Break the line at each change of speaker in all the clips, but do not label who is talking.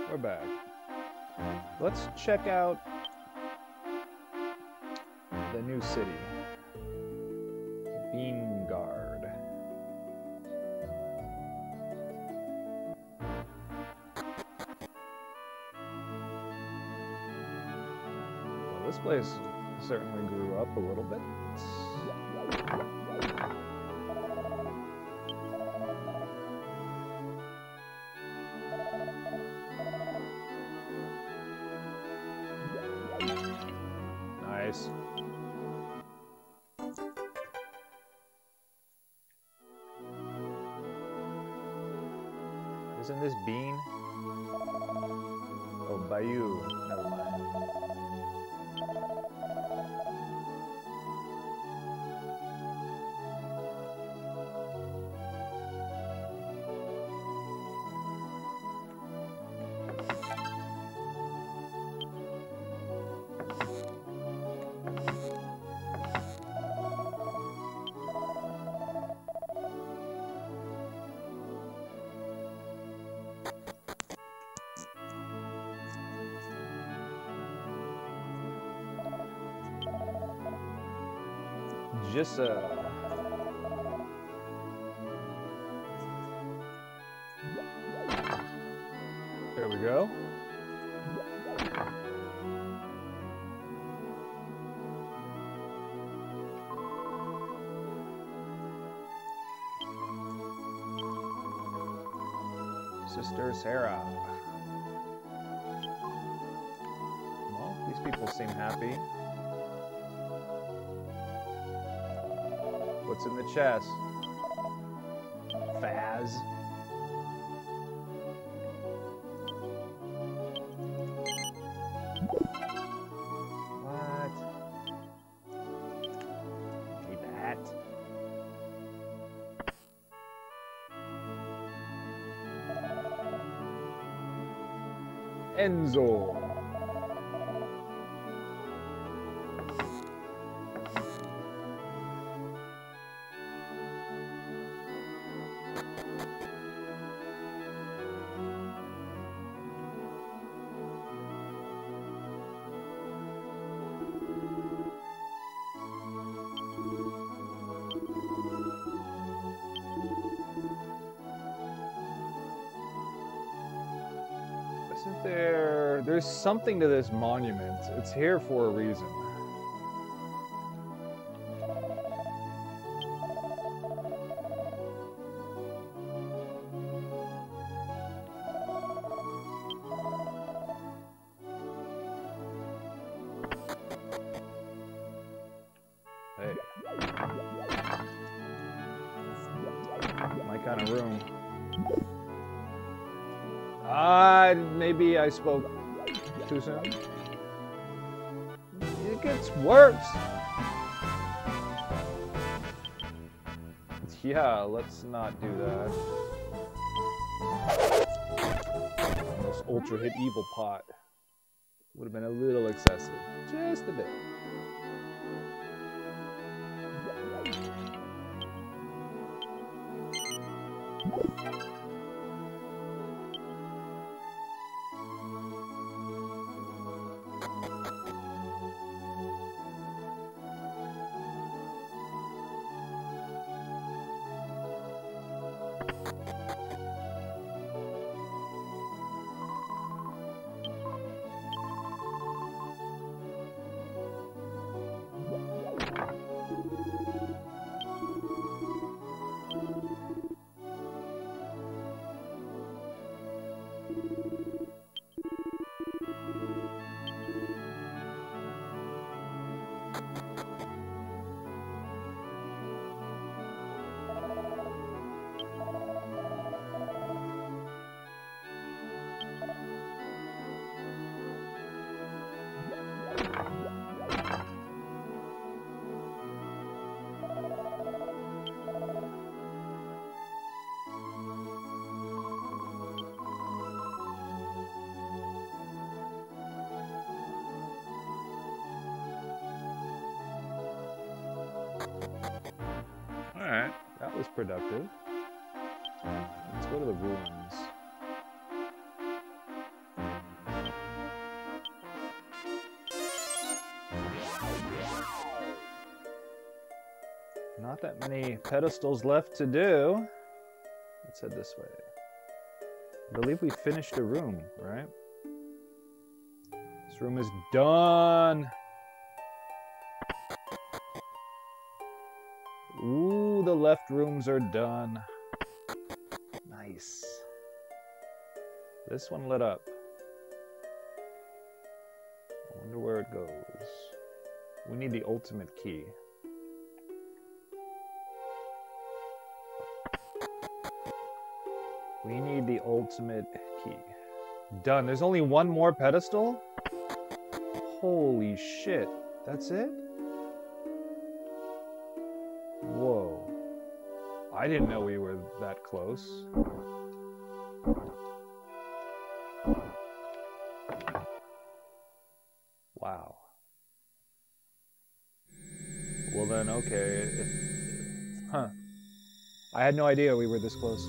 We're back. Let's check out the new city. Bean Guard. Well, this place certainly grew up a little bit. Nice. Isn't this Bean? Oh, Bayou. Never mind. Just there we go. Sister Sarah. Well, these people seem happy. What's in the chest? Faz. What? Need that. Enzo. Isn't there's something to this monument. It's here for a reason. Hey. My kind of room. Maybe I spoke too soon. It gets worse. Yeah, let's not do that. Almost ultra hit evil pot. Would have been a little excessive. Just a bit. Alright, that was productive. Let's go to the ruins. Not that many pedestals left to do. Let's head this way. I believe we finished a room, right? This room is done. Ooh, the left rooms are done. Nice. This one lit up. I wonder where it goes. We need the ultimate key. We need the ultimate key. Done. There's only one more pedestal? Holy shit. That's it? Whoa. I didn't know we were that close. Wow. Well then, okay. Huh. I had no idea we were this close.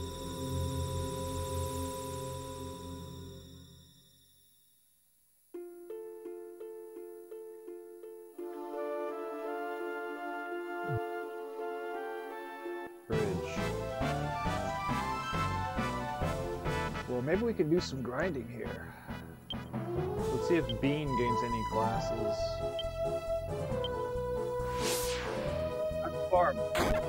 Well, maybe we can do some grinding here. Let's see if Bean gains any classes. I'm farm.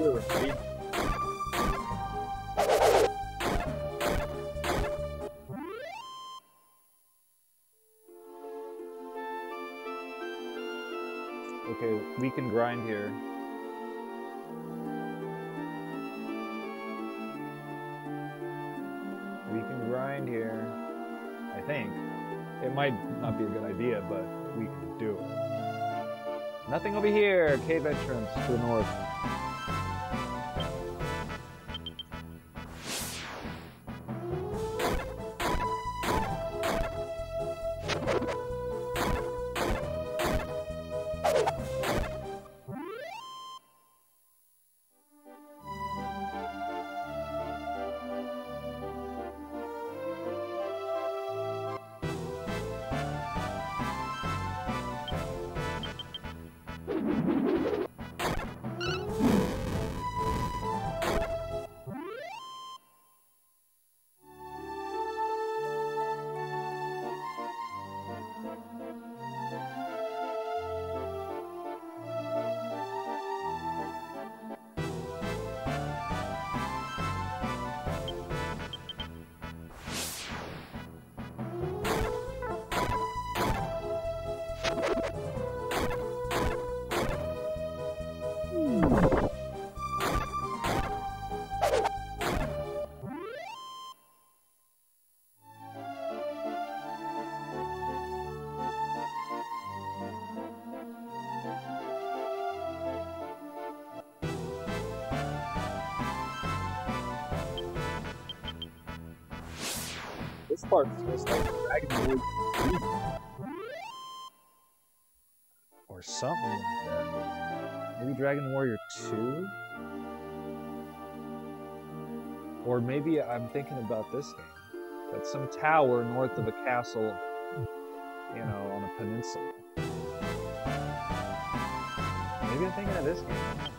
Okay, we can grind here. We can grind here, I think. It might not be a good idea, but we can do it. Nothing over here! Cave entrance to the north. This part feels like Dragon Warrior 3. Or something like that. Maybe Dragon Warrior 2? Or maybe I'm thinking about this game. That's some tower north of a castle, you know, on a peninsula. Maybe I'm thinking of this game.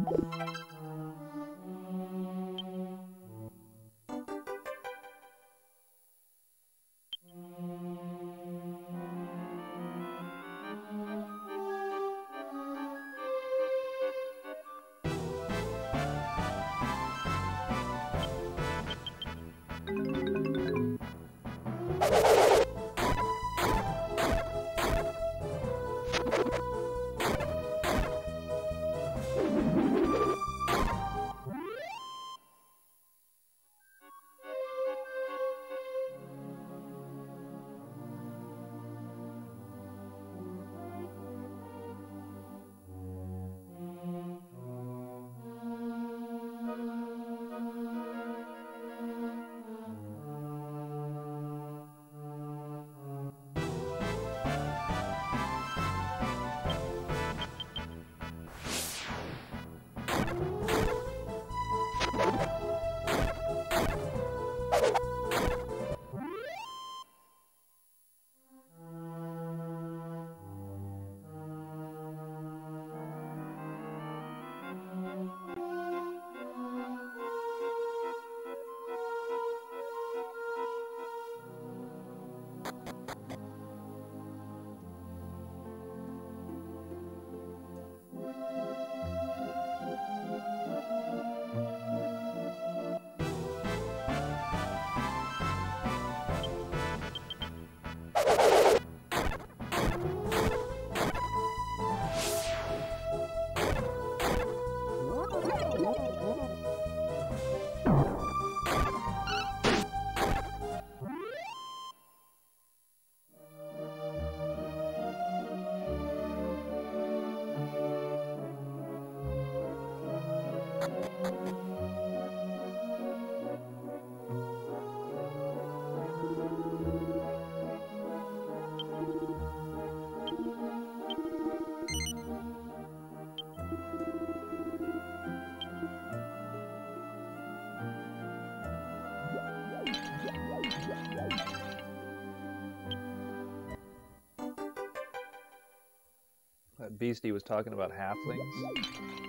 That beastie was talking about halflings.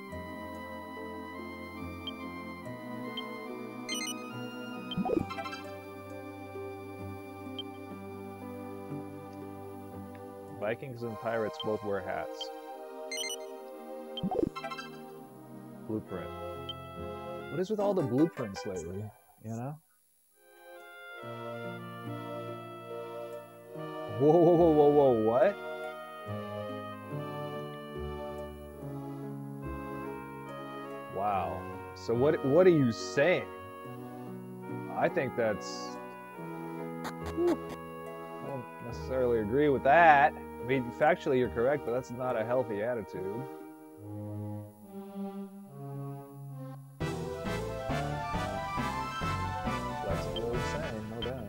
Vikings and pirates both wear hats. Blueprint. What is with all the blueprints lately, you know? Whoa, whoa, whoa, whoa, whoa, what? Wow. So what are you saying? I think that's... Whew. I don't necessarily agree with that. I mean, factually you're correct, but that's not a healthy attitude. That's what I'm saying, no doubt.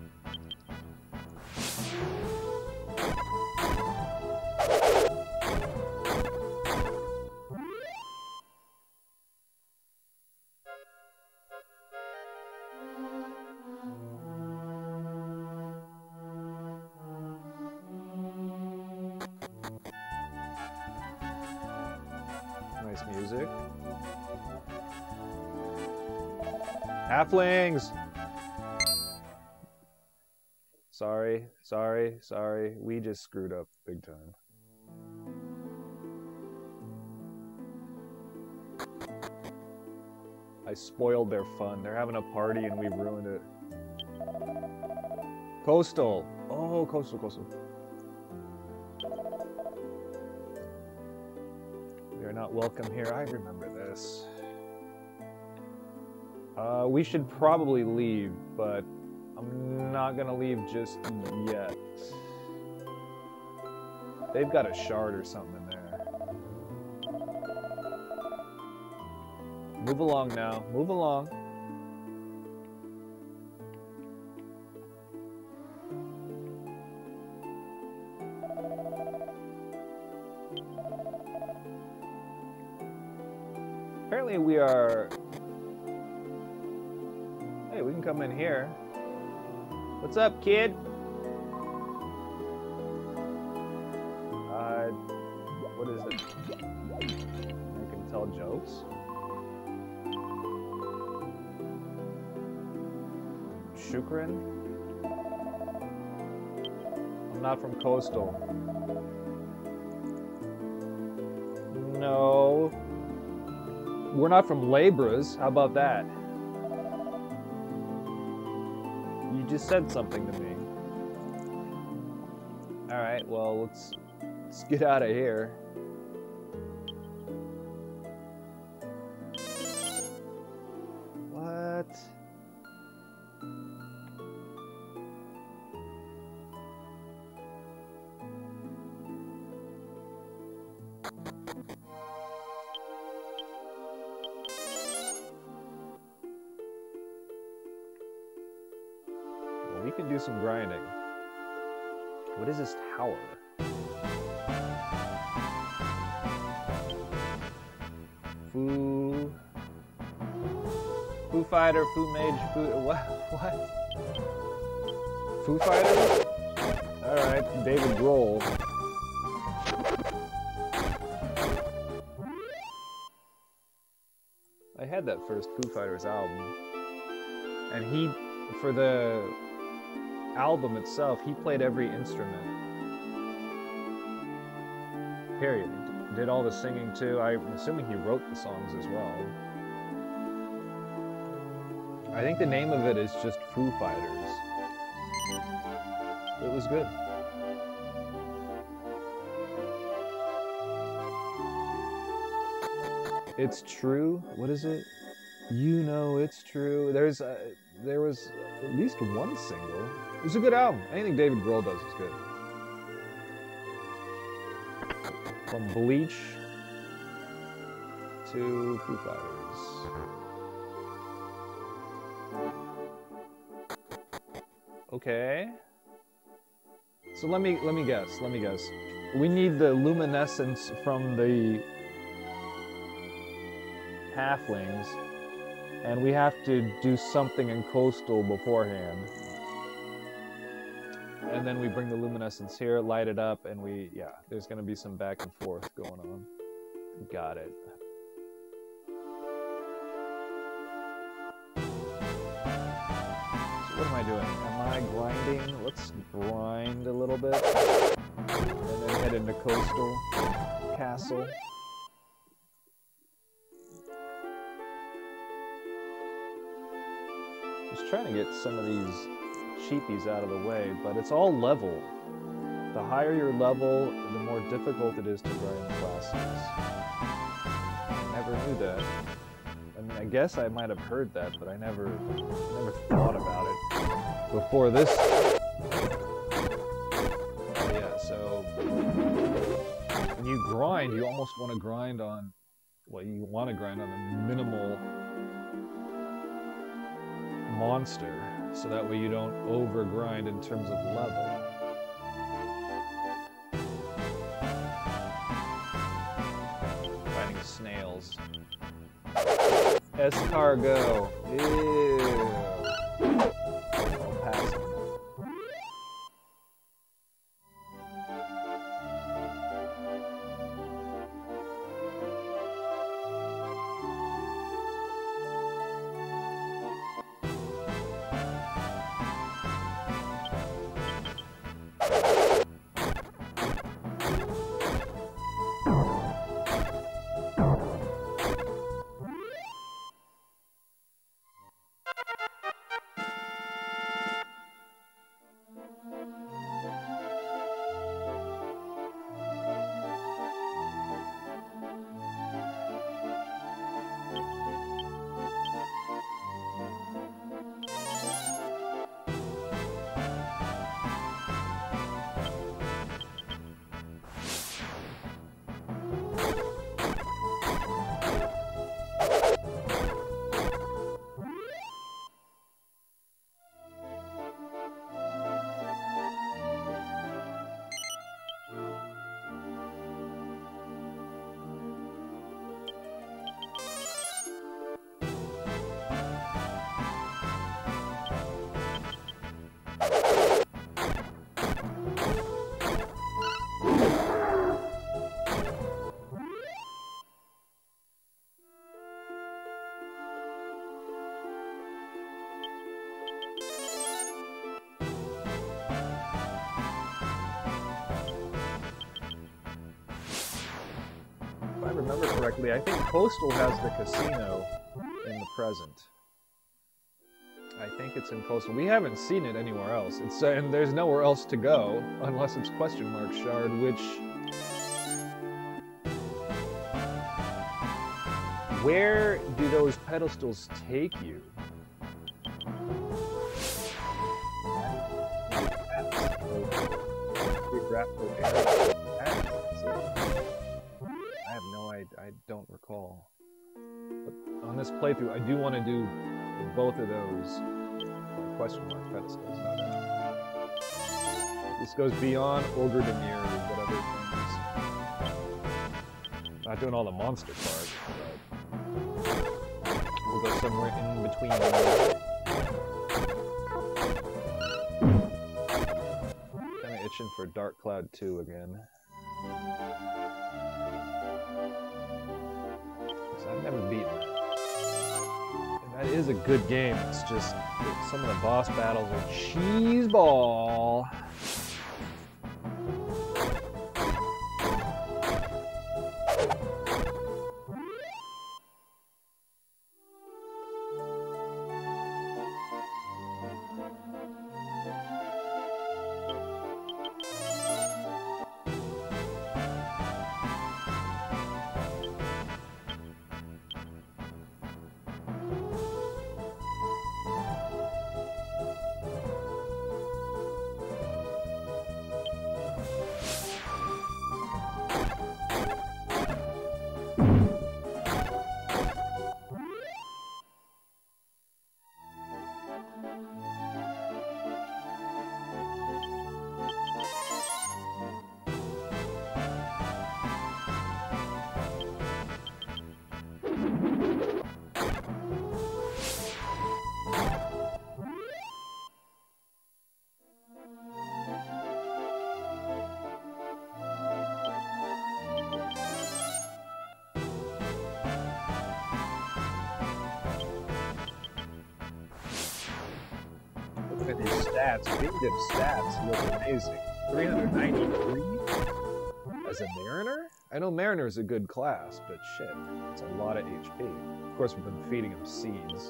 Nice music. Halflings! Sorry, sorry, sorry. We just screwed up big time. I spoiled their fun. They're having a party and we ruined it. Coastal. Oh, coastal, coastal. We are not welcome here. I remember this. We should probably leave, but I'm not gonna leave just yet. They've got a shard or something in there. Move along now. Move along. Apparently we are... Hey, we can come in here. What's up, kid? What is it? tell jokes? Shukran? I'm not from Coastal. No. We're not from Labras. How about that? You just said something to me. Alright, well, let's get out of here. What? Well, we can do some grinding. What is this tower? Foo Fighter, Foo Mage, what? Foo Fighter? Alright, David Grohl. I had that first Foo Fighters album. And he, for the album itself, he played every instrument. Period. He did all the singing too. I'm assuming he wrote the songs as well. I think the name of it is just Foo Fighters. It was good. It's true. What is it? You know it's true. There was at least one single. It was a good album. Anything David Grohl does is good. From Bleach to Foo Fighters. Okay. So let me guess. We need the luminescence from the halflings, and we have to do something in Coastal beforehand. And then we bring the luminescence here, light it up, and yeah, there's gonna be some back and forth going on. Got it. So what am I doing? Am I grinding? Let's grind a little bit. And then head into Coastal Castle. Just trying to get some of these cheapies out of the way, but it's all level. The higher your level, the more difficult it is to grind classes. I never knew that. I mean, I guess I might have heard that, but I never thought about it before this. Yeah, so when you grind, you almost want to grind on, well, you want to grind on a minimal monster, so that way you don't overgrind in terms of level. Finding snails. Escargot. Ew. I'll pass it. remember correctly, I think Coastal has the casino in the present. I think it's in Coastal. We haven't seen it anywhere else. It's and there's nowhere else to go unless it's question mark shard, which where do those pedestals take you? Geographical area. I have no idea. I don't recall. But on this playthrough, I do want to do both of those question mark pedestals. No doubt. This goes beyond Ogre Demir, whatever things. Not doing all the monster cards, but we'll go somewhere in between. Kind of itching for Dark Cloud 2 again. I've never beaten it. And that is a good game. It's just some of the boss battles are cheeseball. Look at these stats. Big stats look amazing. 393 as a Mariner? I know Mariner's a good class, but shit, it's a lot of HP. Of course, we've been feeding him seeds.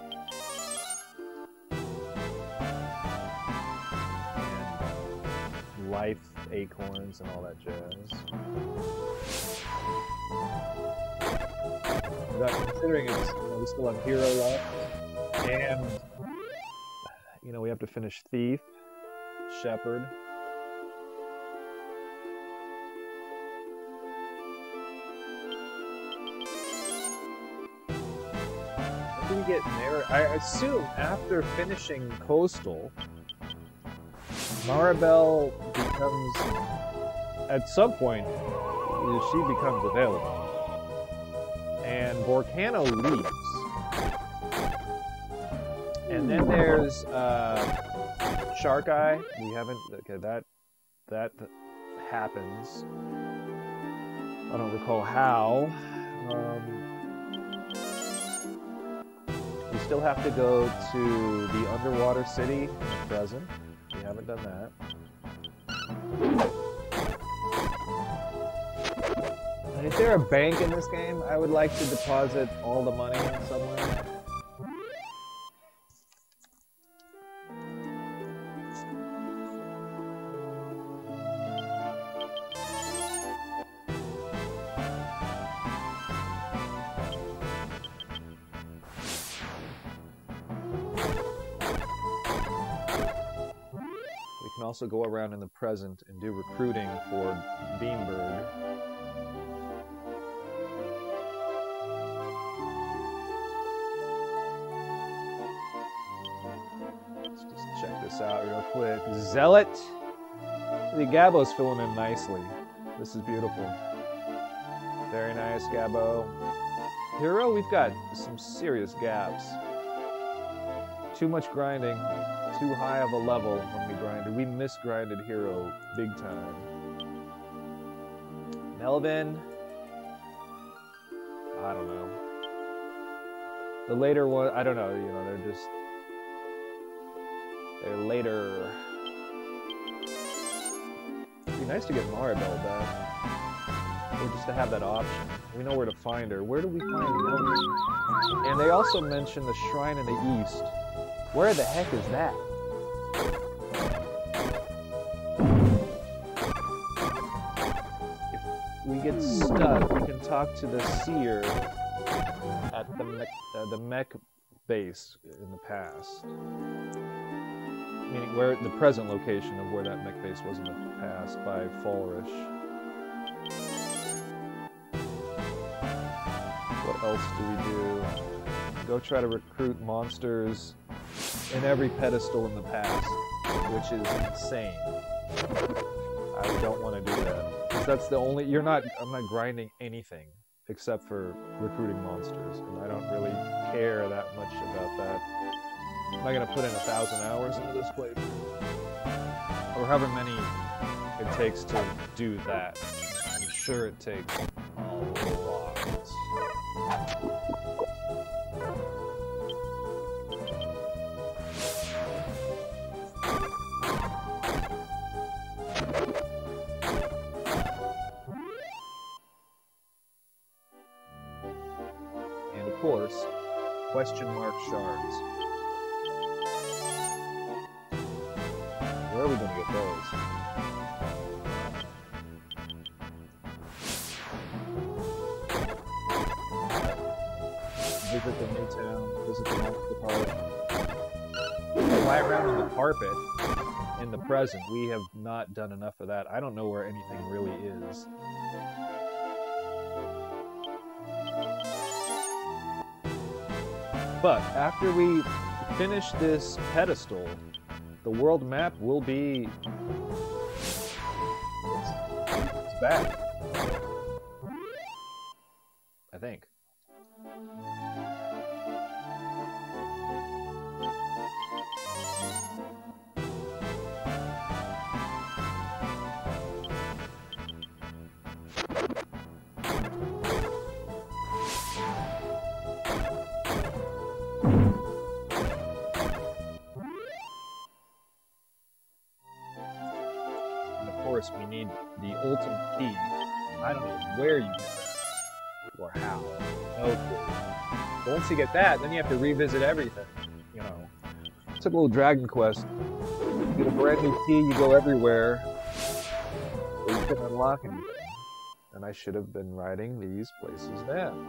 And life acorns and all that jazz. Without considering it's, we still have Hero left, and we have to finish Thief, Shepherd. When do we get there? I assume after finishing Coastal, Maribel becomes, at some point, she becomes available. And Volcano leaves. And then there's Shark Eye. We haven't. Okay, that happens. I don't recall how. We still have to go to the underwater city in the present. We haven't done that. And is there a bank in this game? I would like to deposit all the money somewhere. Also go around in the present and do recruiting for Beanberg. Let's just check this out real quick. Zealot! The Gabbo's filling in nicely. This is beautiful. Very nice, Gabbo. Hero, we've got some serious gaps. Too much grinding. Too high of a level when we grinded. We misgrinded Hero big time. Melvin, I don't know. The later one, I don't know, they're later. It'd be nice to get Maribel back. or just to have that option. We know where to find her. Where do we find Melvin? And they also mention the shrine in the east. Where the heck is that? If we get stuck, we can talk to the seer at the mech base in the past. Meaning where the present location of where that mech base was in the past by Falrish. What else do we do? Go try to recruit monsters in every pedestal in the past, which is insane. I don't want to do that. Because that's the only... I'm not grinding anything except for recruiting monsters. And I don't really care that much about that. I'm not going to put in 1,000 hours into this playthrough. Or however many it takes to do that. I'm sure it takes a lot. And of course, question mark shards. Where are we going to get those? Visit the new town, visit the monster park. Fly around on the carpet in the present. We have not done enough of that. I don't know where anything really is. But after we finish this pedestal, the world map will be... It's back. I think. We need the ultimate key. I don't know where you get that, or how. No clue. But once you get that, then you have to revisit everything. You know, it's like a little Dragon Quest. You get a brand new key, you go everywhere, but you couldn't unlock anything. And I should have been writing these places down.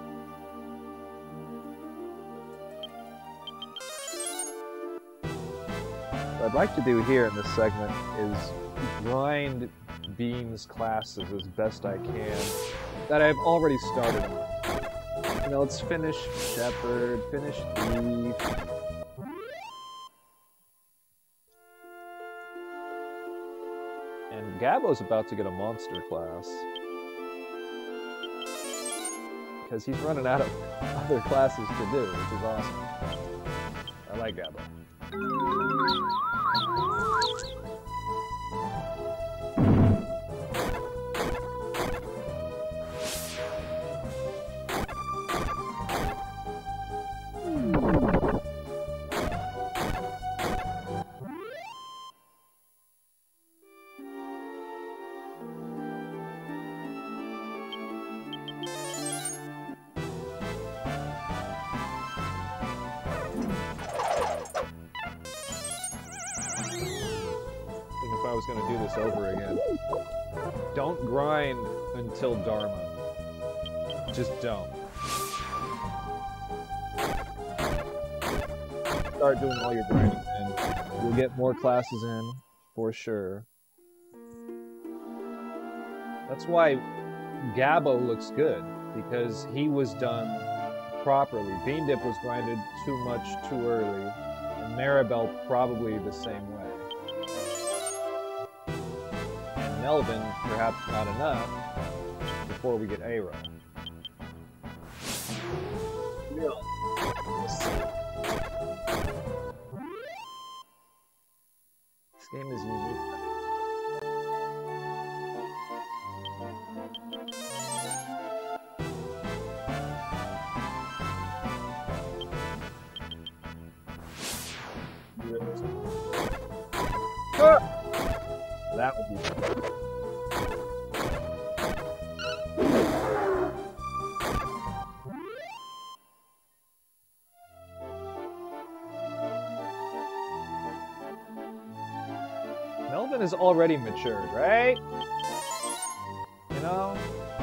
What I'd like to do here in this segment is grind Bean's classes as best I can that I've already started on. You know, let's finish Shepherd, finish Thief. And Gabbo's about to get a monster class. Because he's running out of other classes to do, which is awesome. I like Gabbo. If I was going to do this over again. Don't grind until Dharma. Just don't. Start doing all your grinding and you'll get more classes in for sure. That's why Gabbo looks good, because he was done properly. Bean Dip was grinded too much too early, and Maribel probably the same way. Melvin, perhaps not enough, before we get Aero. Real. This game is unique. Ah! That would be fun. is already matured, right? You know?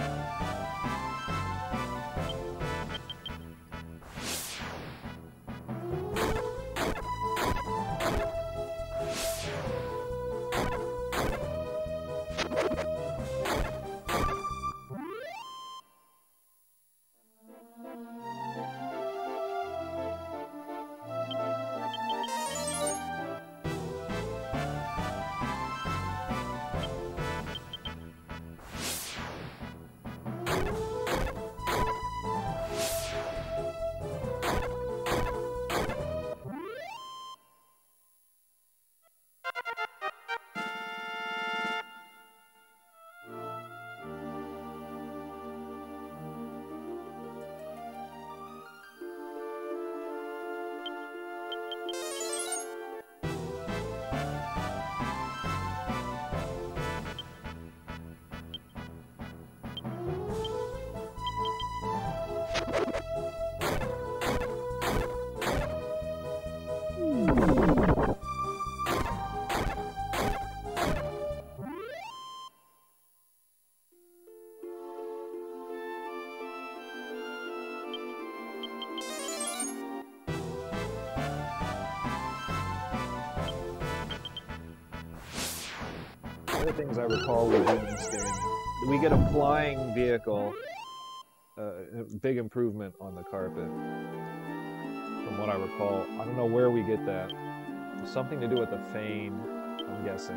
Other things I recall we did in this game. We get a flying vehicle, a big improvement on the carpet, from what I recall. I don't know where we get that. Something to do with the Fane, I'm guessing.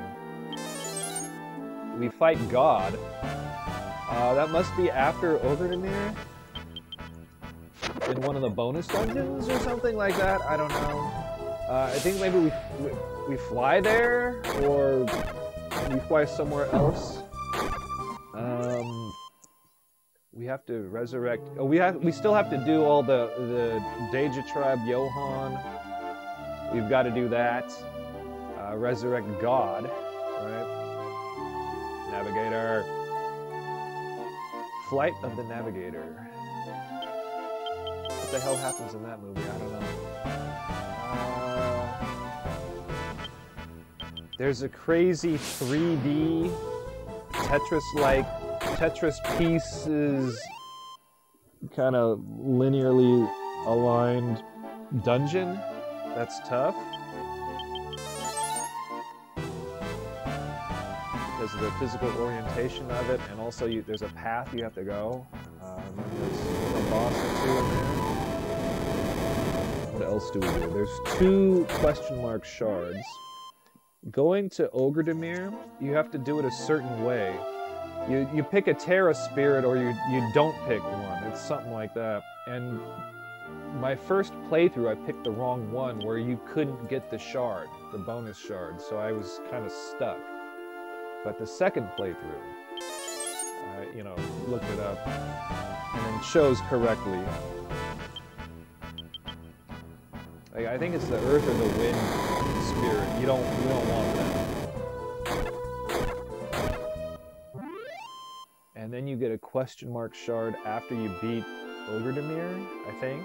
We fight God. That must be after Ogredemir? In one of the bonus dungeons or something like that? I don't know. I think maybe we fly there, or we fly somewhere else. We have to resurrect. Oh, we still have to do all the Deja tribe Johan. We've got to do that. Resurrect God, right? Navigator. Flight of the Navigator. What the hell happens in that movie? I don't know. There's a crazy 3D Tetris-like, Tetris pieces, kind of linearly aligned dungeon. That's tough. Because of the physical orientation of it, and also there's a path you have to go. And then there's a boss or two in there. What else do we do? There's 2 question mark shards. Going to Ogredemir, you have to do it a certain way. You pick a Terra Spirit, or you don't pick one. It's something like that. And my first playthrough, I picked the wrong one, where you couldn't get the shard, the bonus shard, so I was kind of stuck. But the second playthrough, you know, looked it up, and then chose correctly. Like, I think it's the Earth or the Wind Spirit. You don't want that. And then you get a question mark shard after you beat Ogredemir, I think.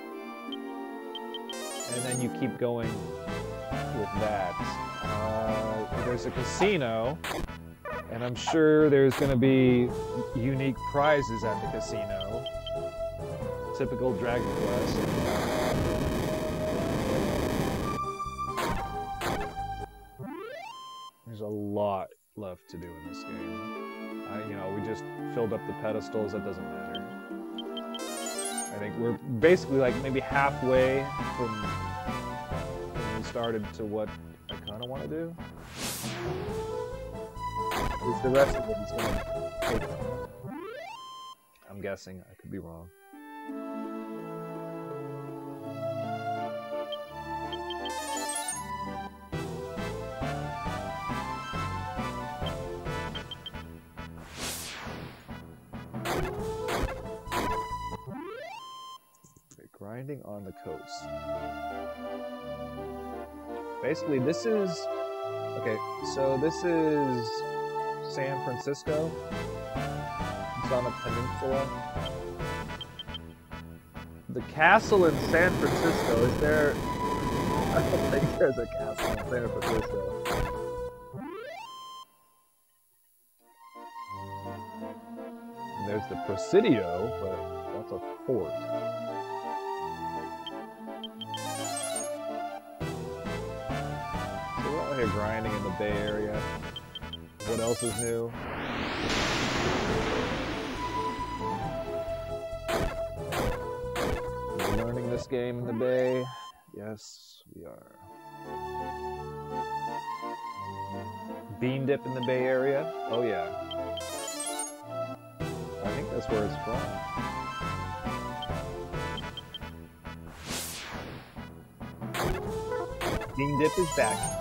And then you keep going with that. There's a casino, and I'm sure there's going to be unique prizes at the casino. Typical Dragon Quest. There's a lot left to do in this game. You know, we just filled up the pedestals, that doesn't matter. I think we're basically like maybe halfway from when we started to what I kind of want to do. Is the rest of it is going to take. I'm guessing, I could be wrong. Grinding on the coast. Basically, this is... Okay, so this is San Francisco. It's on a peninsula. The castle in San Francisco, is there... I don't think there's a castle in San Francisco. There's the Presidio, but that's a fort. So we're out here grinding in the Bay Area. What else is new? We're learning this game in the Bay. Yes, we are. Bean dip in the Bay Area? Oh yeah. I think that's where it's from. Bean dip is back.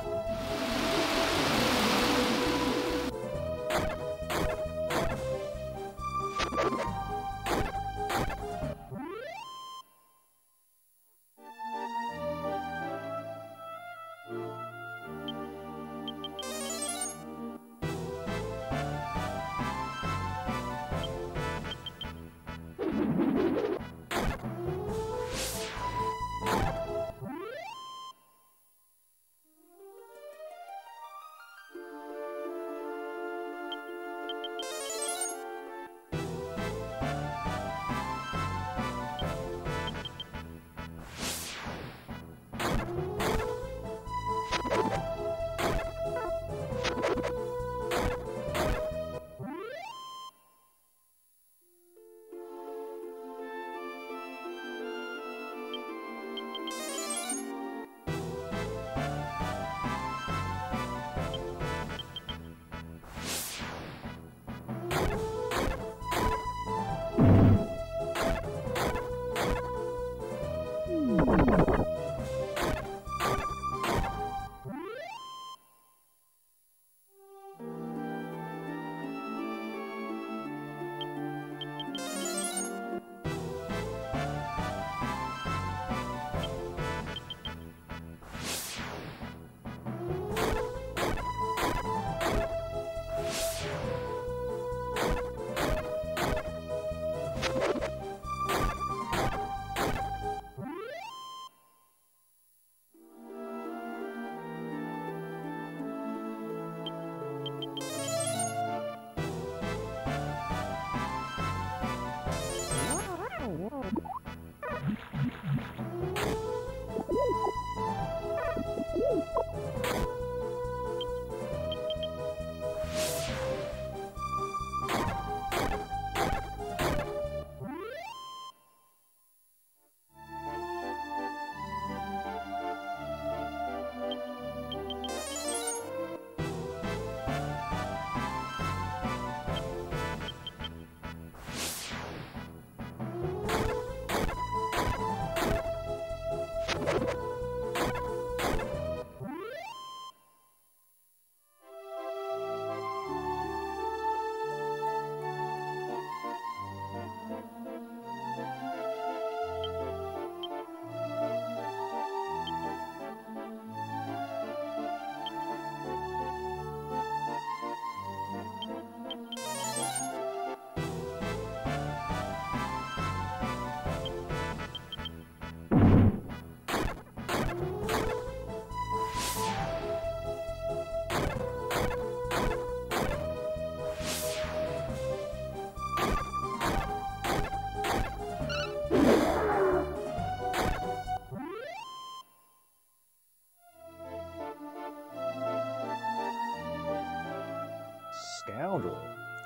Scoundrel.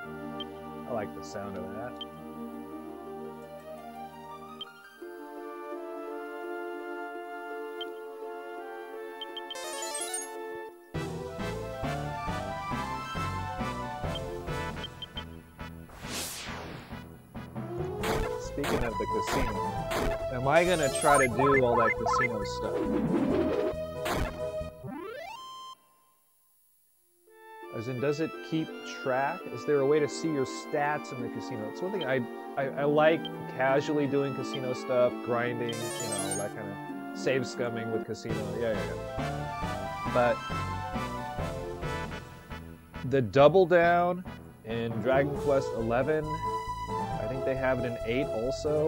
I like the sound of that. Speaking of the casino, am I gonna try to do all that casino stuff? As in, does it keep track? Is there a way to see your stats in the casino? It's one thing I like casually doing casino stuff, grinding, you know, that kind of save scumming with casino. Yeah. But the double down in Dragon Quest XI, I think they have it in 8 also.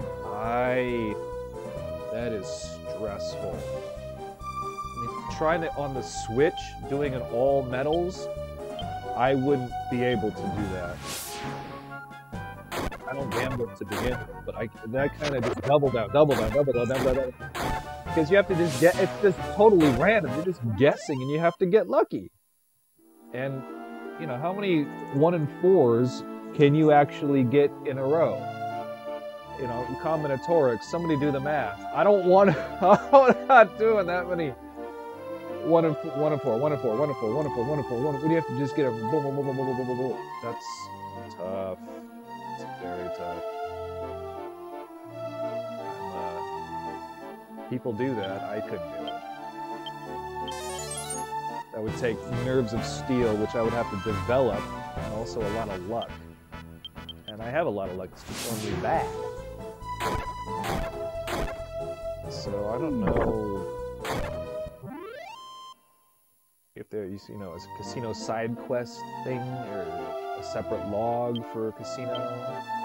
That is stressful. I mean, trying it on the Switch, doing an all metals, I wouldn't be able to do that. I don't gamble to begin with, but that kind of just double down. Because you have to just get, it's just totally random. You're just guessing and you have to get lucky. And, you know, how many 1 and 4s can you actually get in a row? You know, combinatorics, somebody do the math. I don't want to, I'm not doing that many 1 and 4, 1 and 4, 1 and 4, 1 and 4, 1 and 4, 1 and 4, 1 and 4. You have to just get a boom, boom, boom, boom, boom, boom, boom, boom. That's tough. It's very tough. People do that. I couldn't do it. That would take nerves of steel, which I would have to develop, and also a lot of luck. And I have a lot of luck. It's just only bad. So I don't know if there's, you know, a casino side quest thing or a separate log for a casino.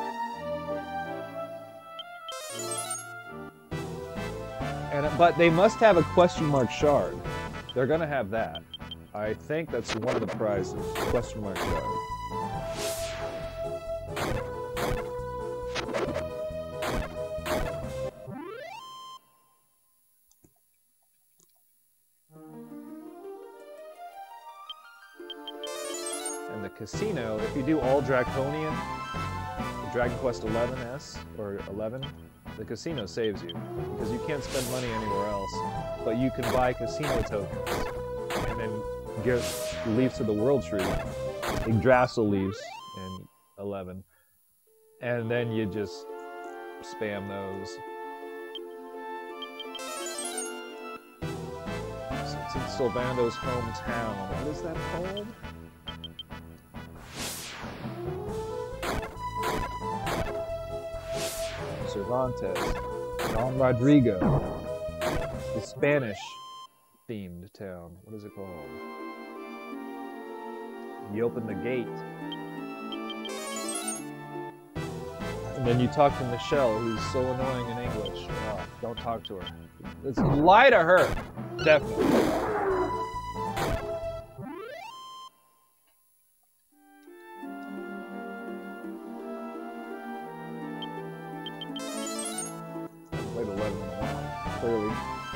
But they must have a question mark shard. They're gonna have that. I think that's one of the prizes, question mark shard. And the casino, if you do all Draconian, Dragon Quest 11S or 11, the casino saves you, because you can't spend money anywhere else, but you can buy casino tokens, and then get Leaves of the World Tree, Yggdrasil leaves in 11, and then you just spam those. So it's in Sylvando's hometown. What is that called? Cervantes, Don Rodrigo, the Spanish-themed town. What is it called? You open the gate, and then you talk to Michelle, who's so annoying in English. Oh, don't talk to her. Let's lie to her. Definitely. Clearly.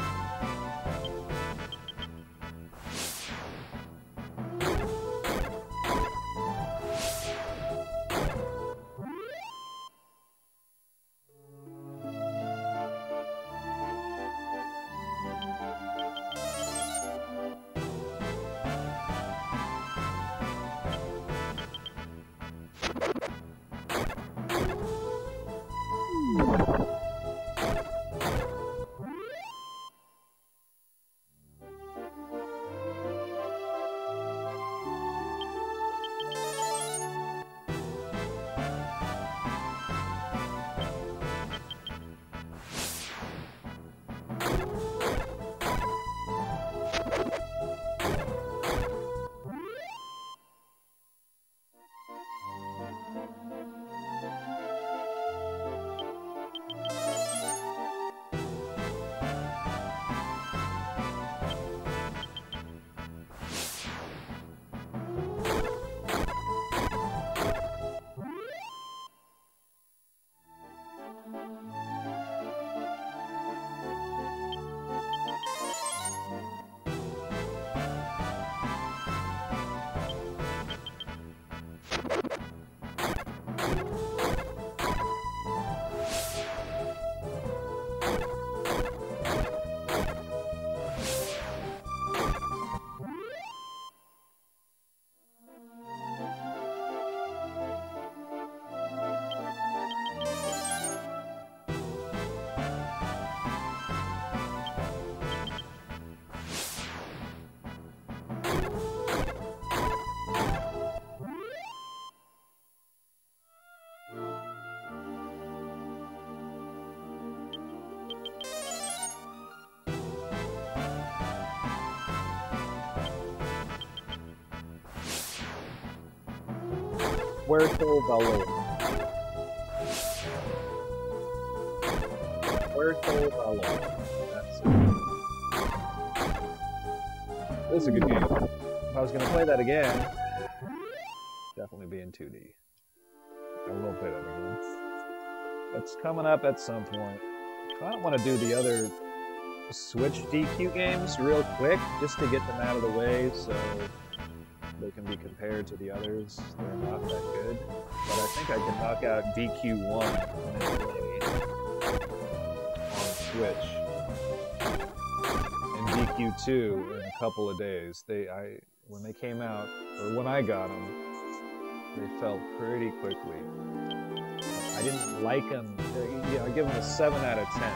Puerto Valor. Puerto Valor. That's it. This is a good game. If I was going to play that again, definitely be in 2D. I will play that again. It's coming up at some point. I don't want to do the other Switch DQ games real quick, just to get them out of the way so they can be compared to the others. They're not that good. But I think I can knock out DQ1 on Switch and DQ2 in a couple of days. When they came out, or when I got them, they fell pretty quickly. I didn't like them. I give them a 7 out of 10.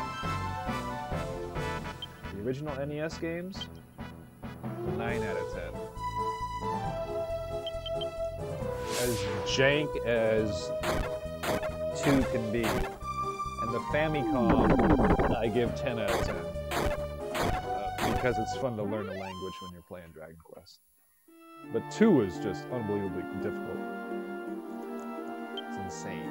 The original NES games, 9 out of 10. As jank as 2 can be. And the Famicom, I give 10 out of 10. Because it's fun to learn a language when you're playing Dragon Quest. But 2 is just unbelievably difficult. It's insane.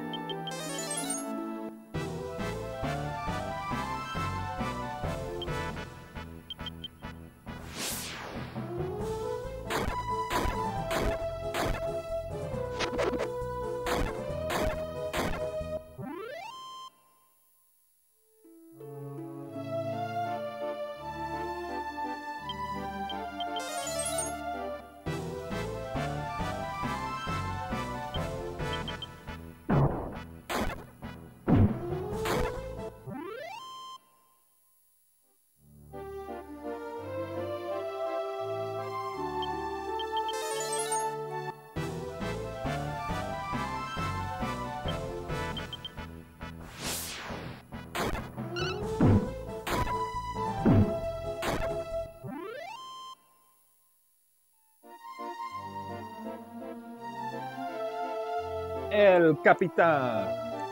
El Capitán.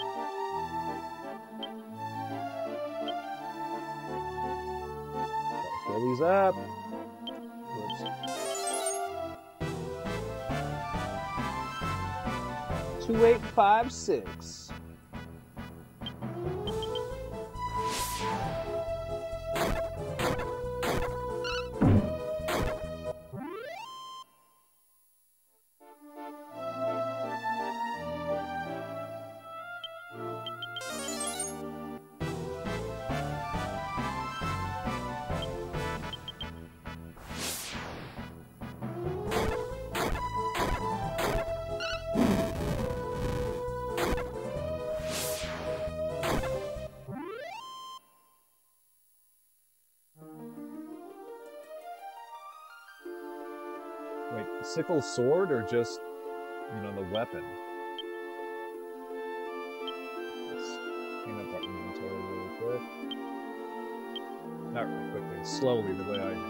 Fill these up. Whoops. 2856. Wait, sickle sword or just, the weapon? Let's clean up our inventory really quick. Not really quickly, slowly the way I do.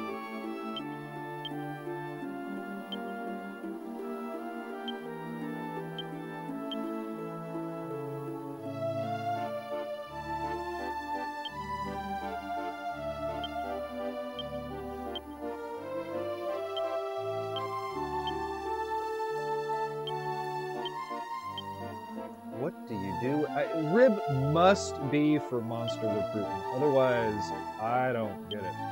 What do you do? Rib must be for monster recruitment. Otherwise, I don't get it.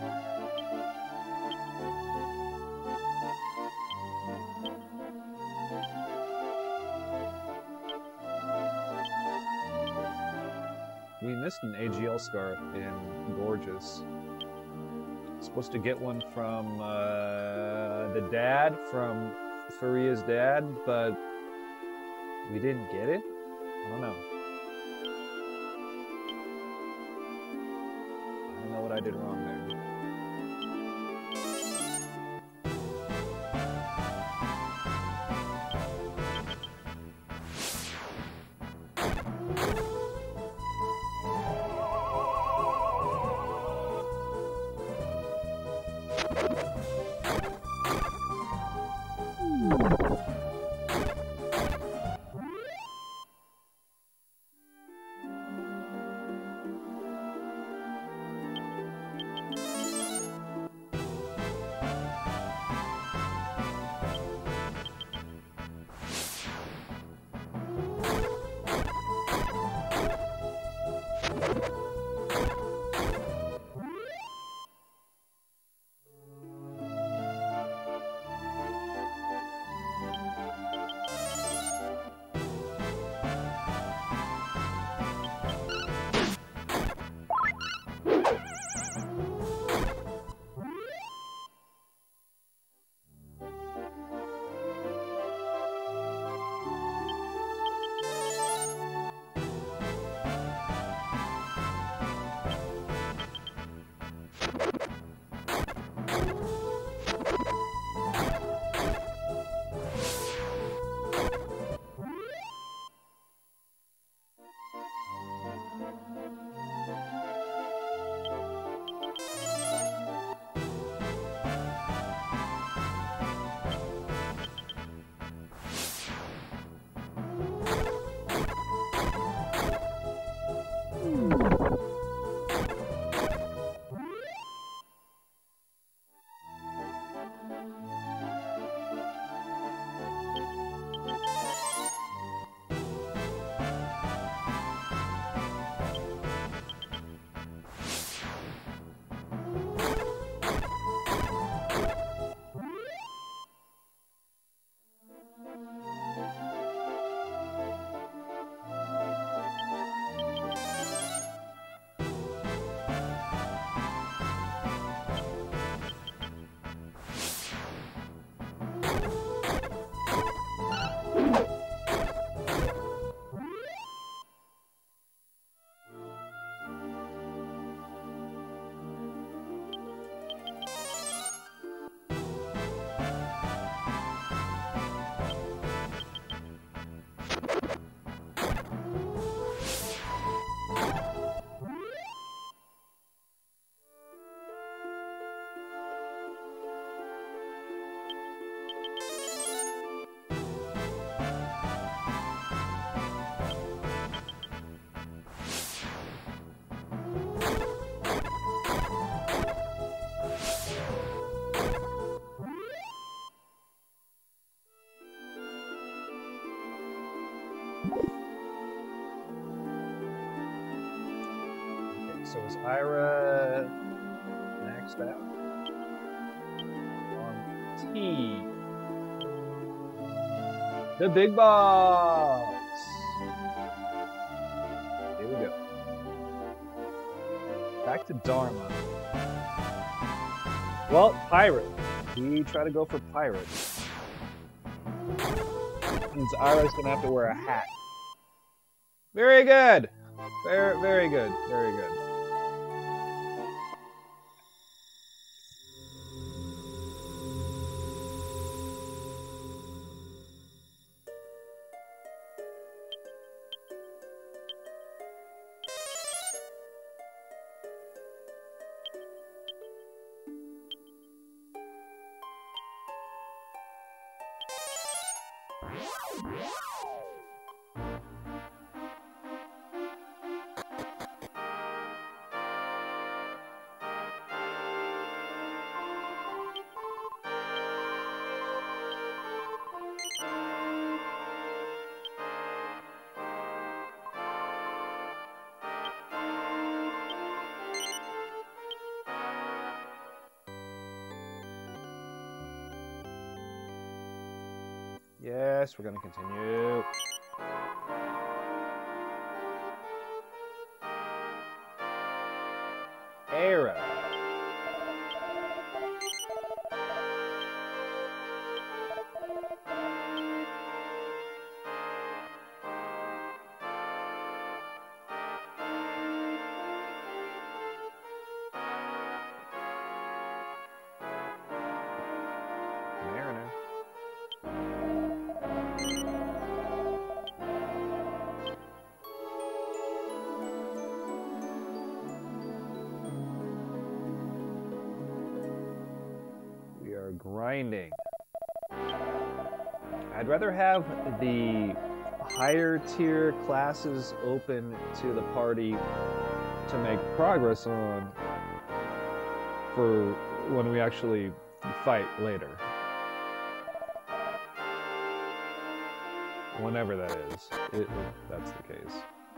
We missed an AGL scarf in Gorgeous. Supposed to get one from the dad, from Faria's dad, but we didn't get it? I don't know. I don't know what I did wrong there. Okay, so is Ira maxed out? On T. The big boss! Here we go. Back to Dharma. Well, pirate. We try to go for pirate. Means Ira's gonna have to wear a hat. Very good! Very, very good. Very good. Yes, we're gonna continue. Era. Mariner. Grinding. I'd rather have the higher tier classes open to the party to make progress on for when we actually fight later. Whenever that is, if that's the case.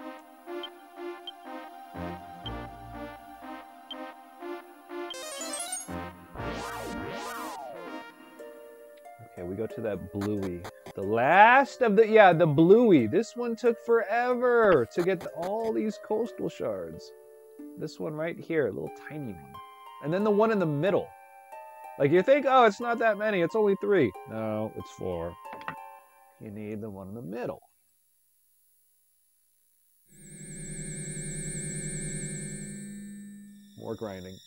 Okay, we go to that bluey. The last of the, yeah, the bluey. This one took forever to get all these coastal shards. This one right here, a little tiny one. And then the one in the middle. Like you think, oh, it's not that many, it's only 3. No, it's 4. You need the one in the middle. More grinding.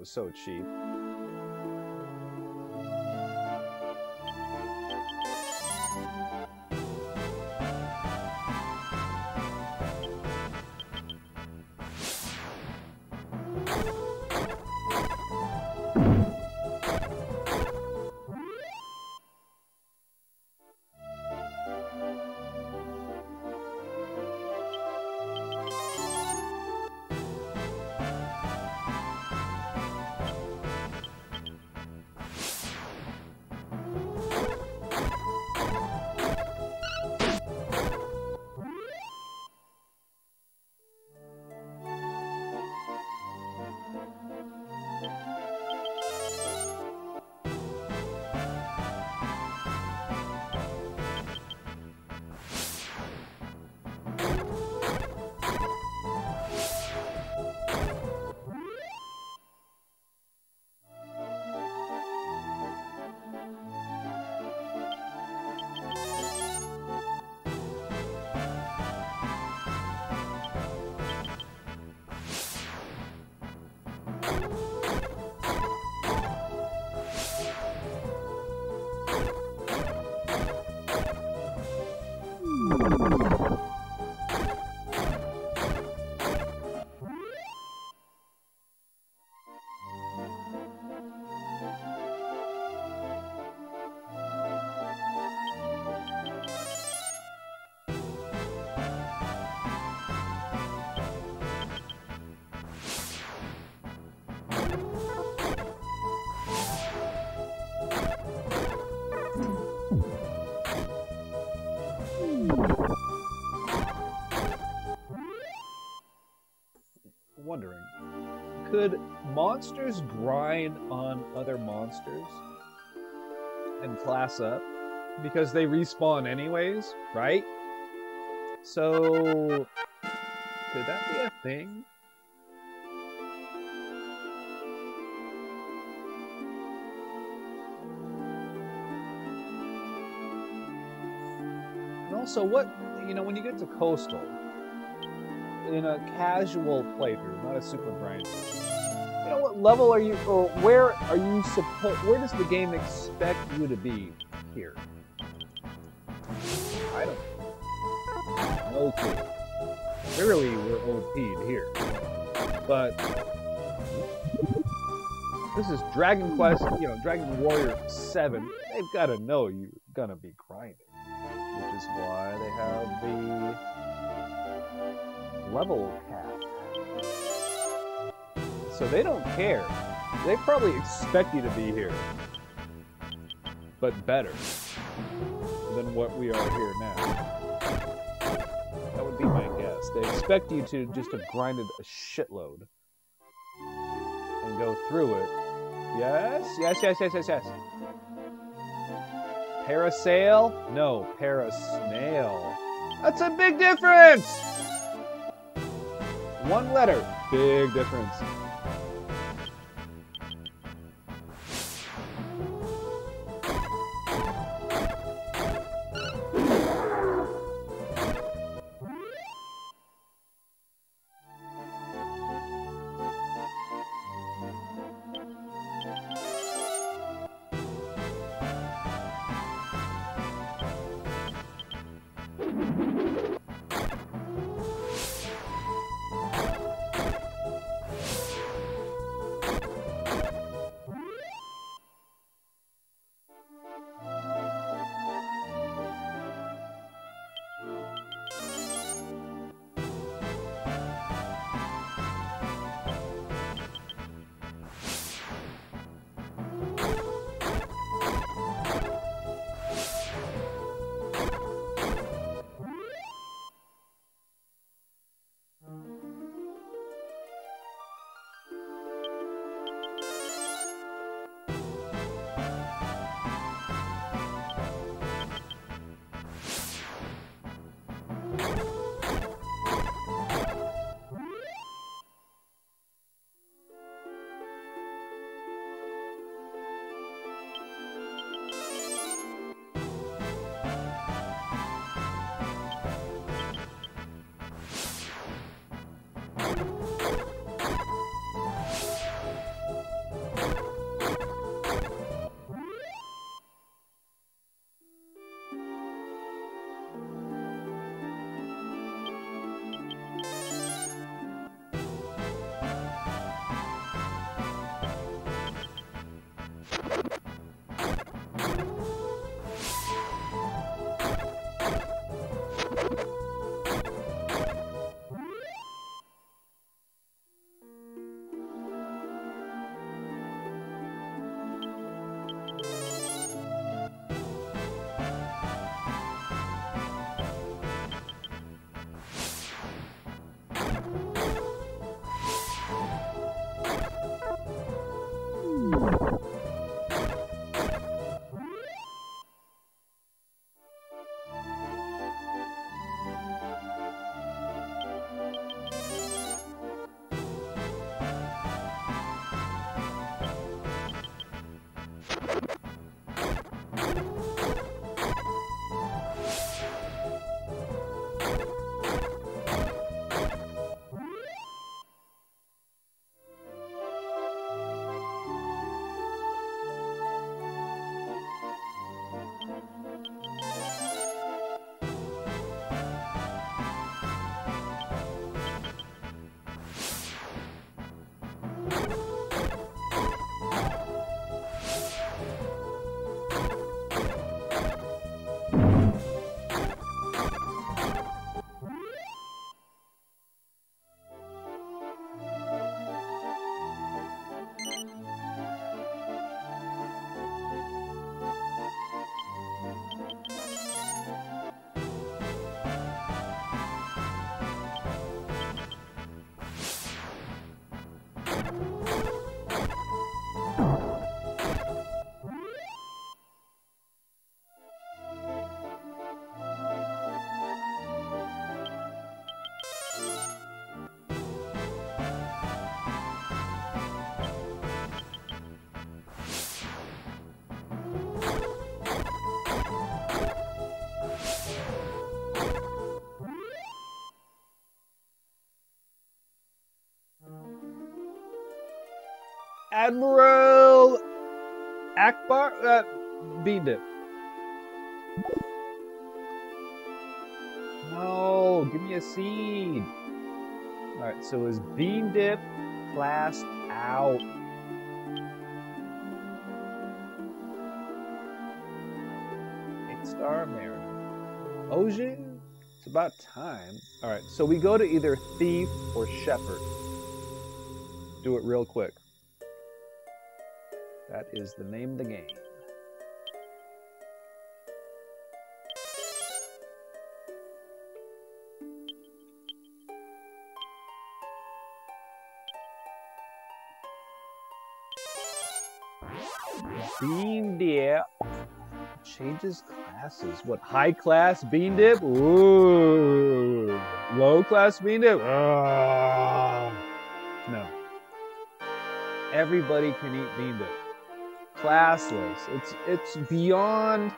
was so cheap. Wondering, could monsters grind on other monsters and class up? Because they respawn anyways, right? So, could that be a thing? And also, what, you know, when you get to Coastal, in a casual playthrough, not a super grinder, you know, what level are you, or where are you where does the game expect you to be here? I don't know. Okay. Clearly we're OP'd here. But this is Dragon Quest, you know, Dragon Warrior 7. They've got to know you're gonna be grinding. Which is why they have the level cap. So they don't care. They probably expect you to be here. But better than what we are here now. That would be my guess. They expect you to just have grinded a shitload. And go through it. Yes? Yes, yes, yes, yes, yes. Parasail? No, parasnail. That's a big difference! One letter, big difference. Admiral Akbar? Bean Dip. No, give me a seed. Alright, so is Bean Dip classed out? Star Mariner. Oje? It's about time. Alright, so we go to either Thief or Shepherd. Do it real quick. That is the name of the game. Bean Dip changes classes. What, high class Bean Dip? Ooh. Low class Bean Dip? No. Everybody can eat Bean Dip. Classless. It's beyond.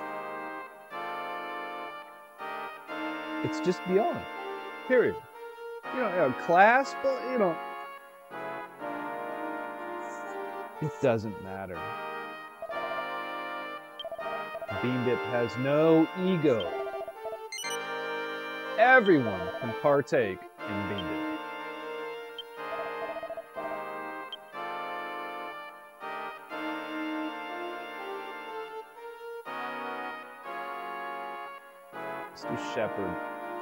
It's just beyond. Period. You know, class, but you know, it doesn't matter. Bean Dip has no ego. Everyone can partake in Bean Dip. Let's do Shepherd.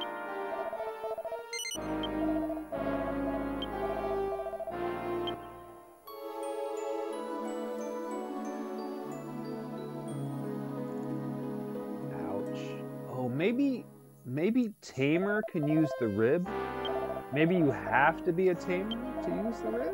Maybe Tamer can use the rib. Maybe you have to be a Tamer to use the rib.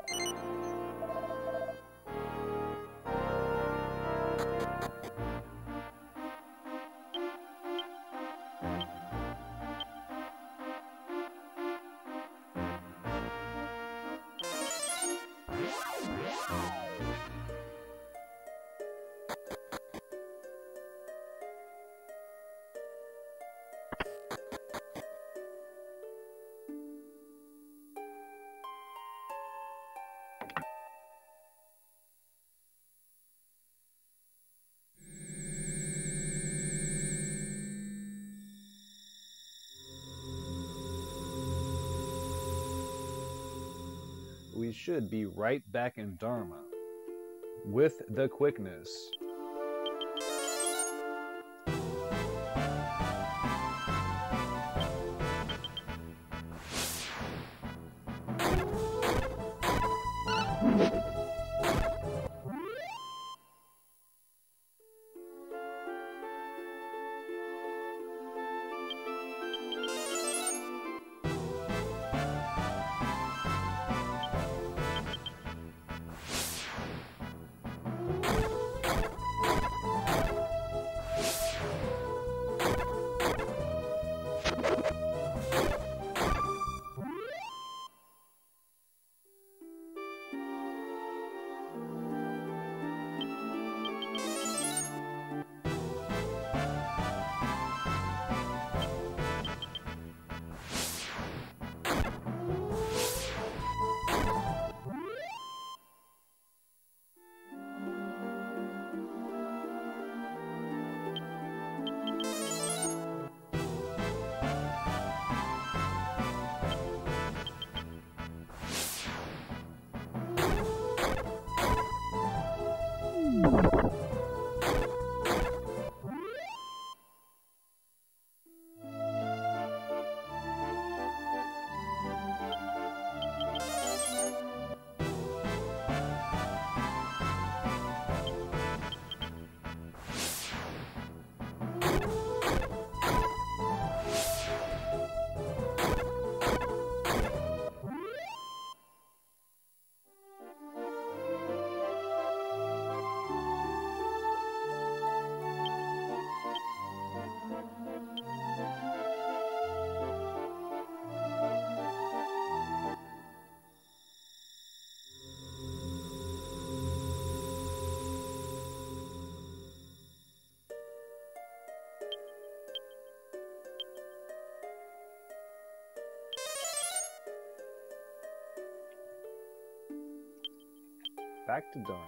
We should be right back in Dharma with the quickness. Factodon.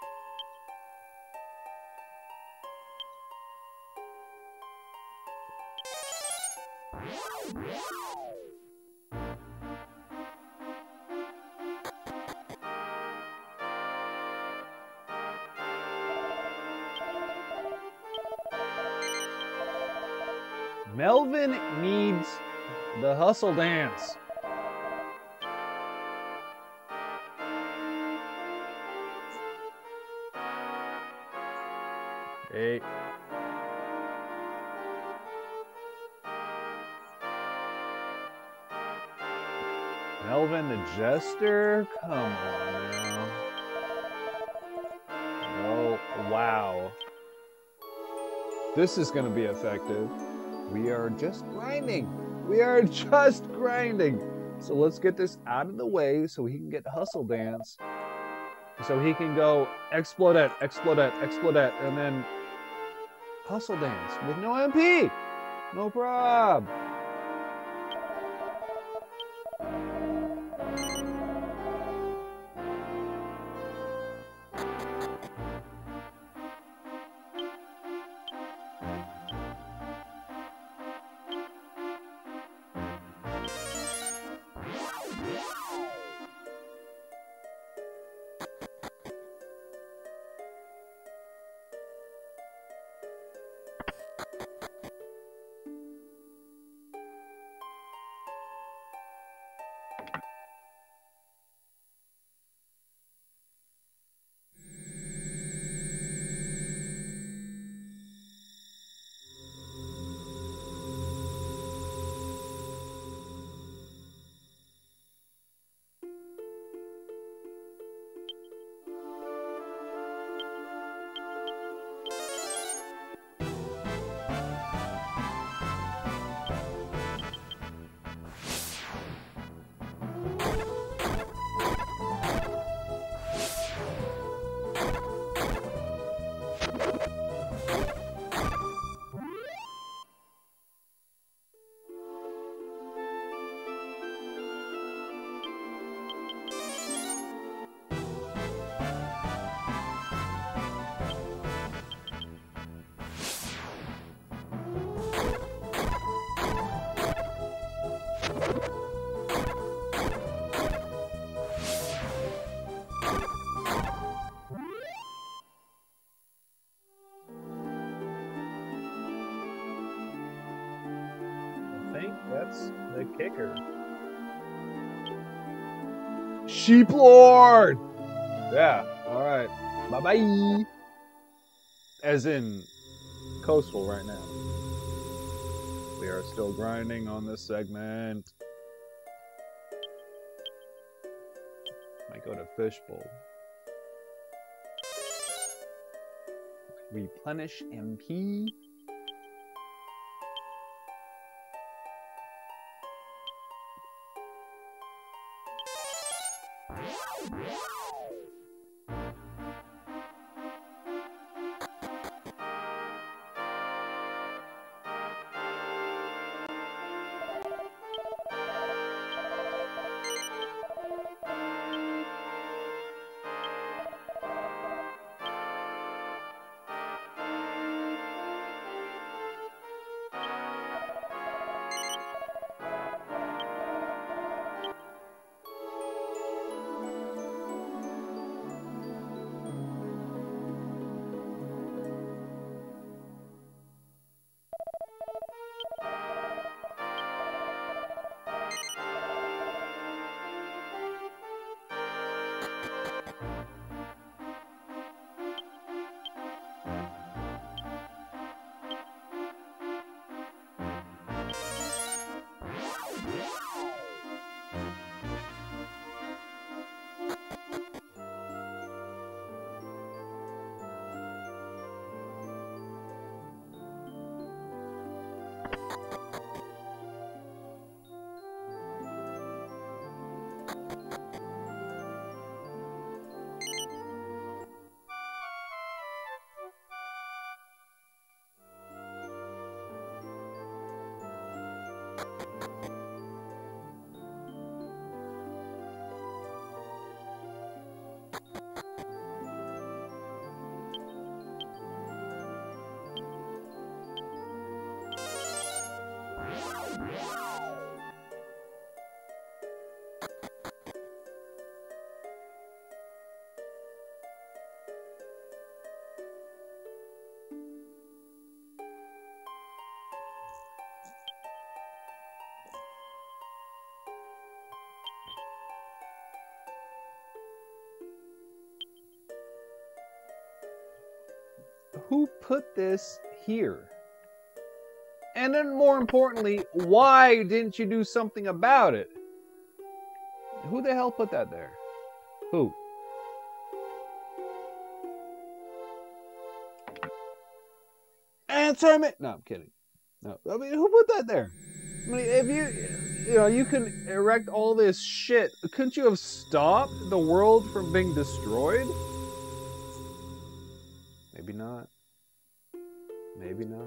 Melvin needs the hustle dance. Hey. Melvin the Jester? Come on now. Oh, wow. This is going to be effective. We are just grinding. We are just grinding. So let's get this out of the way so he can get the hustle dance. So he can go Explodette, Explodette, Explodette, and then hustle dance with no MP. No prob. That's the kicker. Sheep Lord! Yeah, alright. Bye-bye! As in, coastal right now. We are still grinding on this segment. Might go to Fishbowl. Replenish MP. who put this here? And then more importantly, why didn't you do something about it? Who the hell put that there? Who? Answer me! No, I'm kidding. No, I mean, who put that there? I mean, if you can erect all this shit, couldn't you have stopped the world from being destroyed? Maybe not. Maybe not.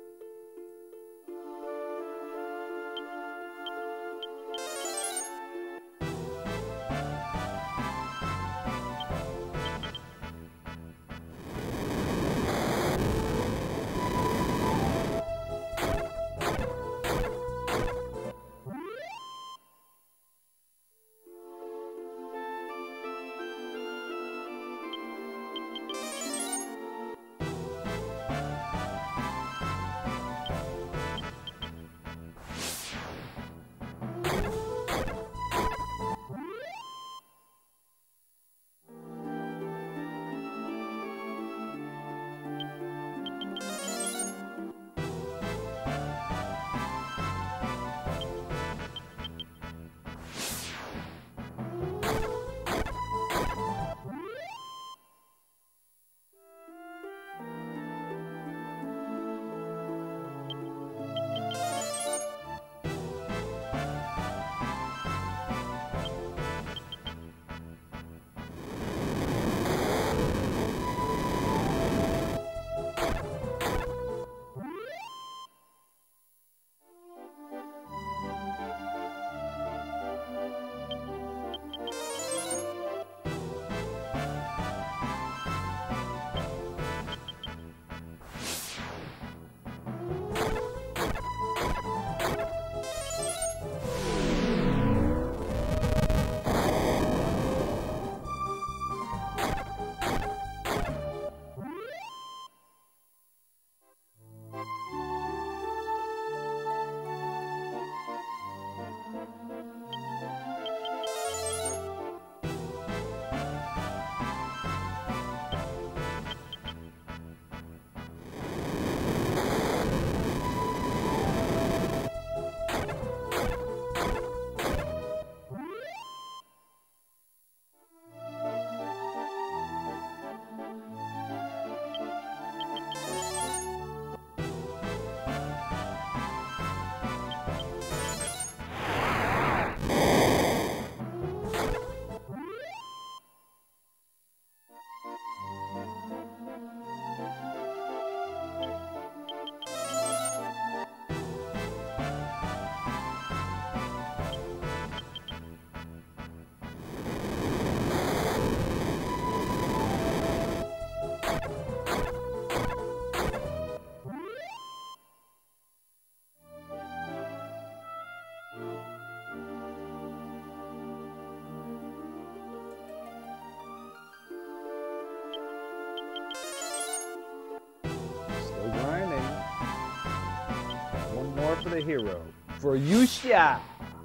For the hero. For Yusha!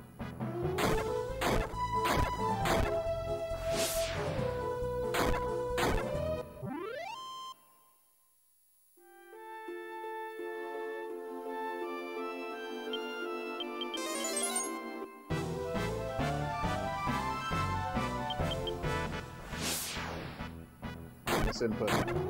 Input.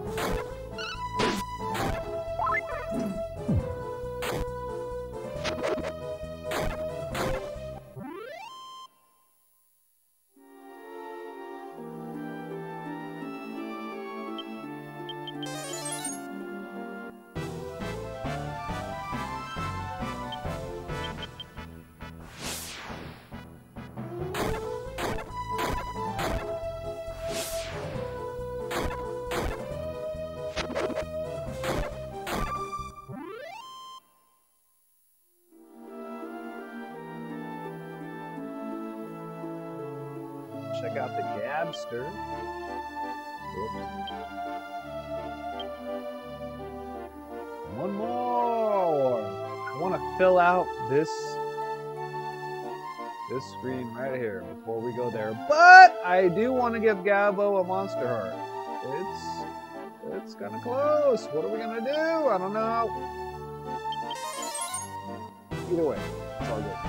Check out the Gabster. Whoops. One more. I want to fill out this screen right here before we go there. But I do want to give Gabo a Monster Heart. It's kind of close. What are we gonna do? I don't know. Either way, it's all good.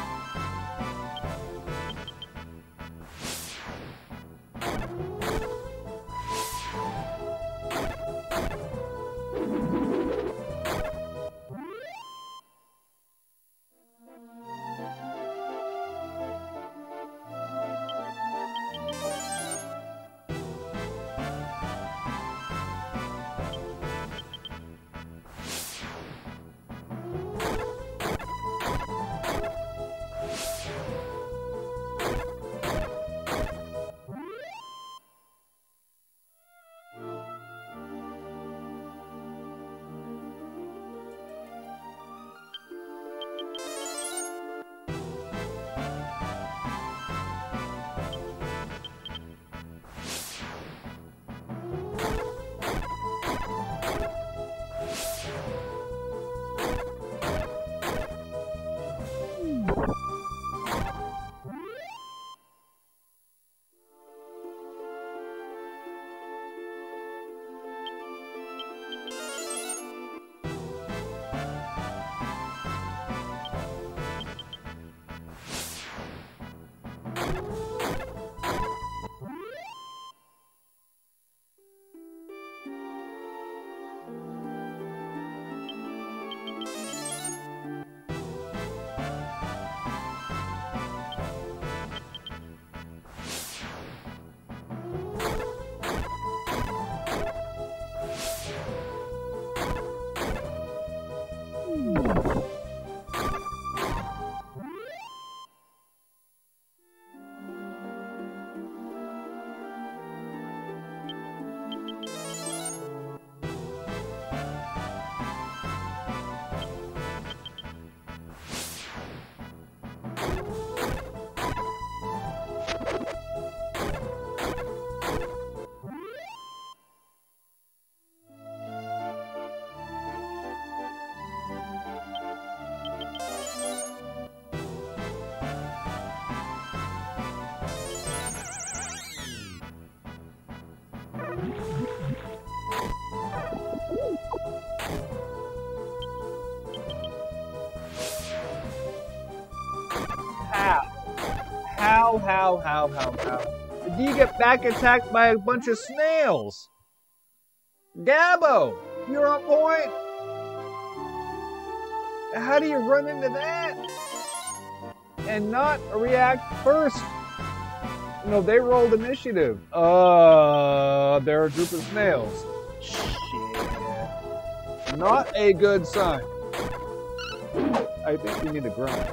How? Did you get back attacked by a bunch of snails? Gabbo, you're on point. How do you run into that and not react first? No, they rolled initiative. They're a group of snails. Shit. Not a good sign. I think we need to grind.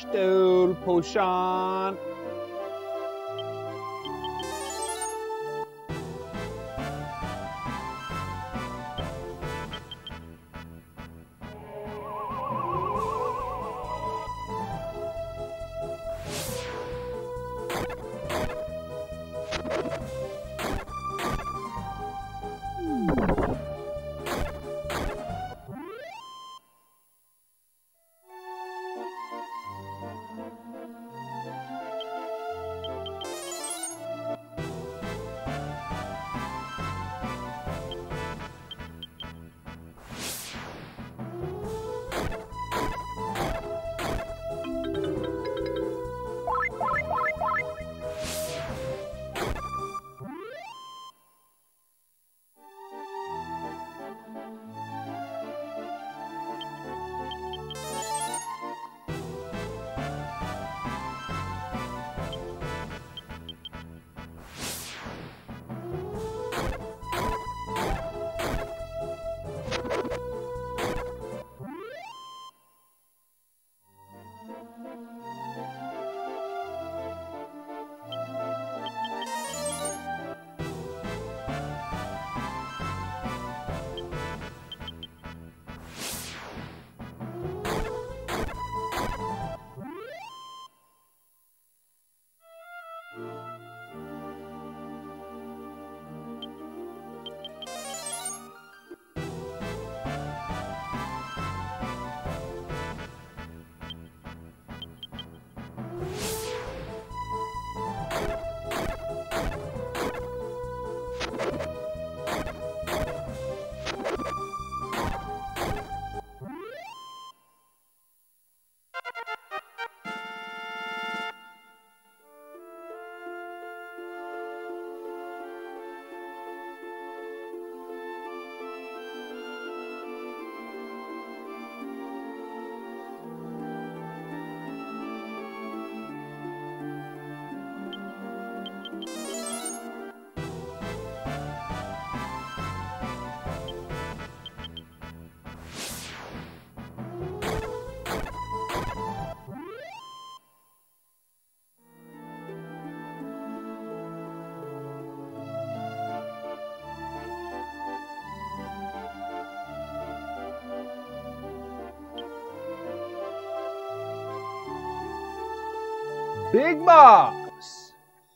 Stool potion. Big box.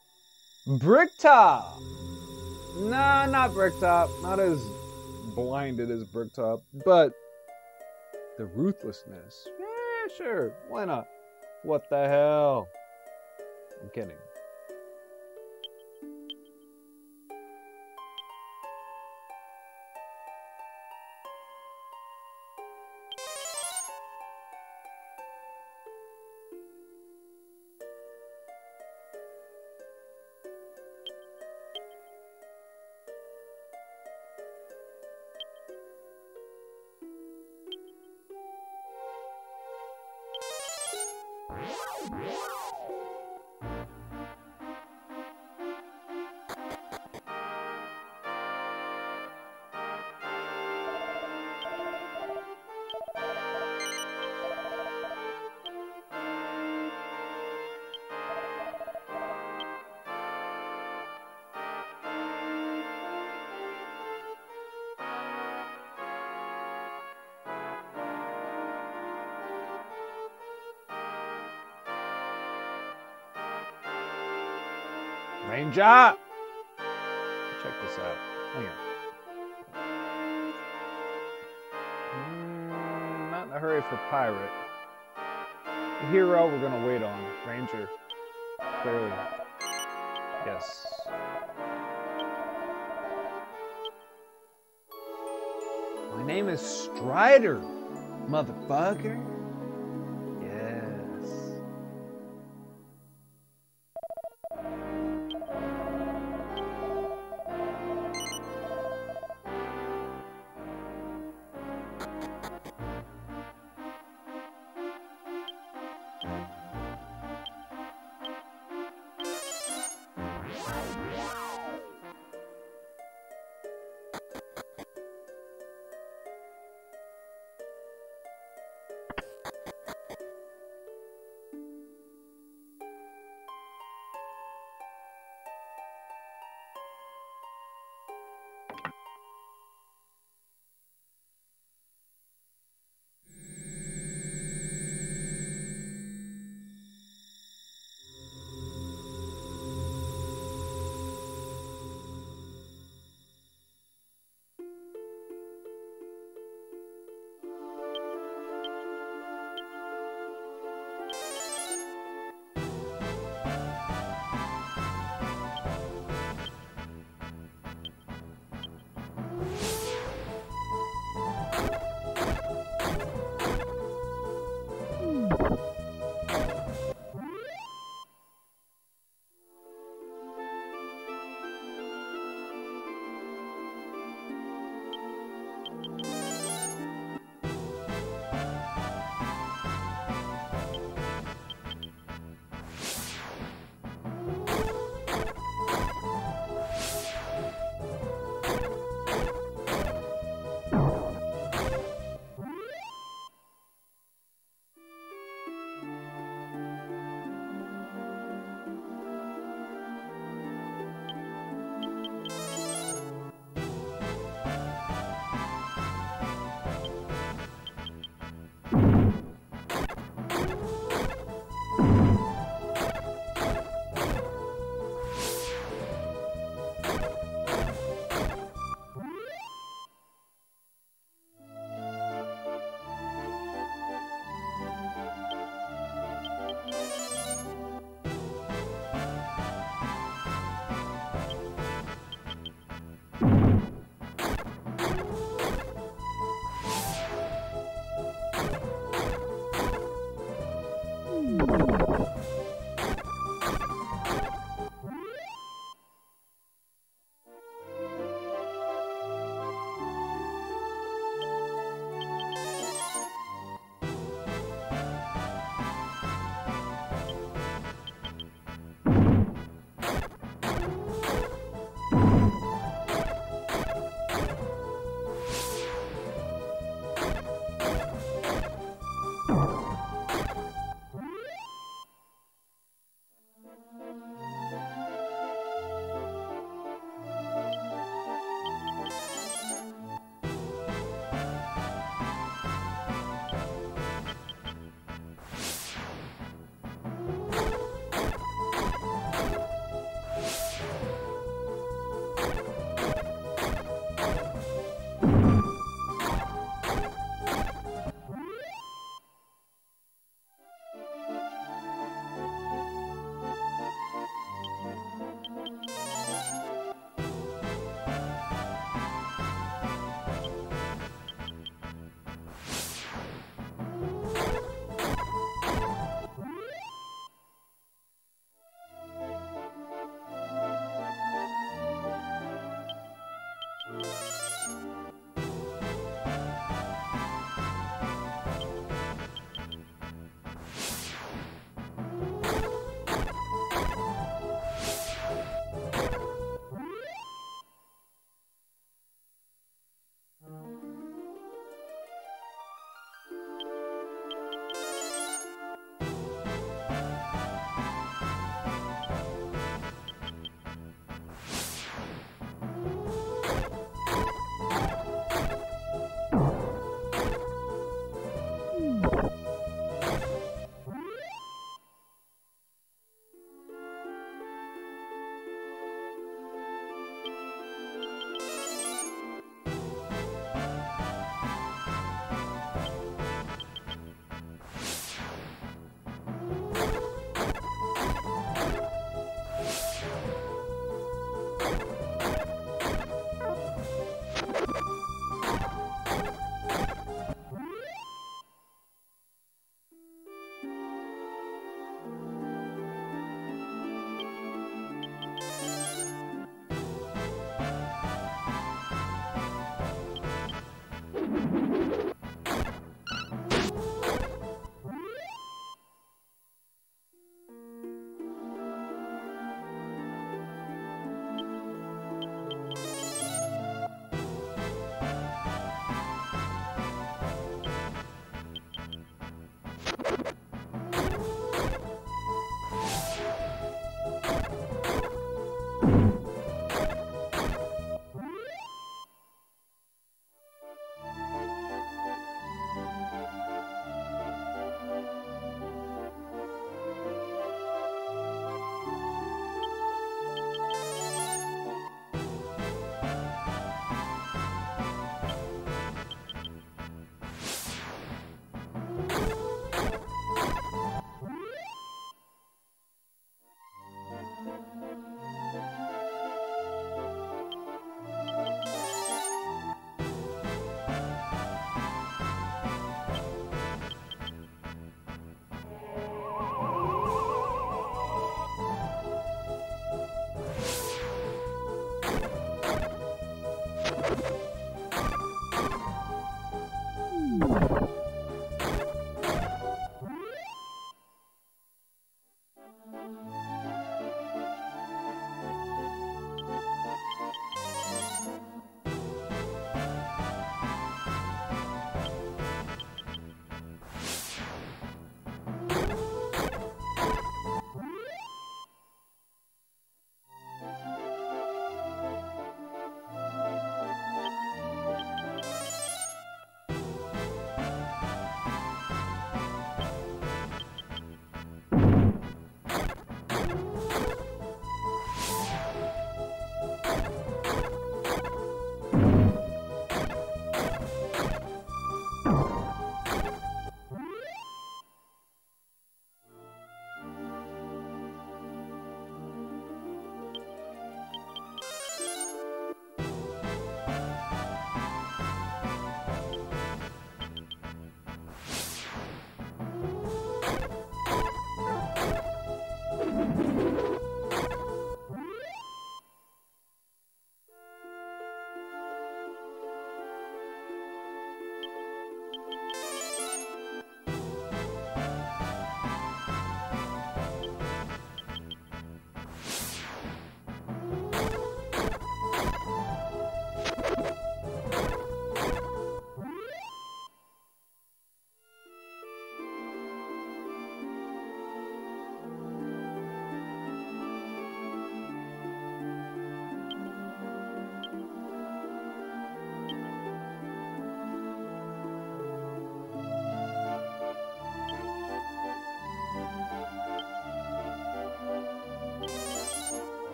Bricktop. Nah, not Bricktop. Not as blinded as Bricktop, but the ruthlessness. Yeah, sure. Why not? What the hell? I'm kidding. Ranger! Check this out. Hang on. Not in a hurry for pirate. The hero we're gonna wait on. Ranger. Clearly. Yes. My name is Strider, motherfucker. Yes.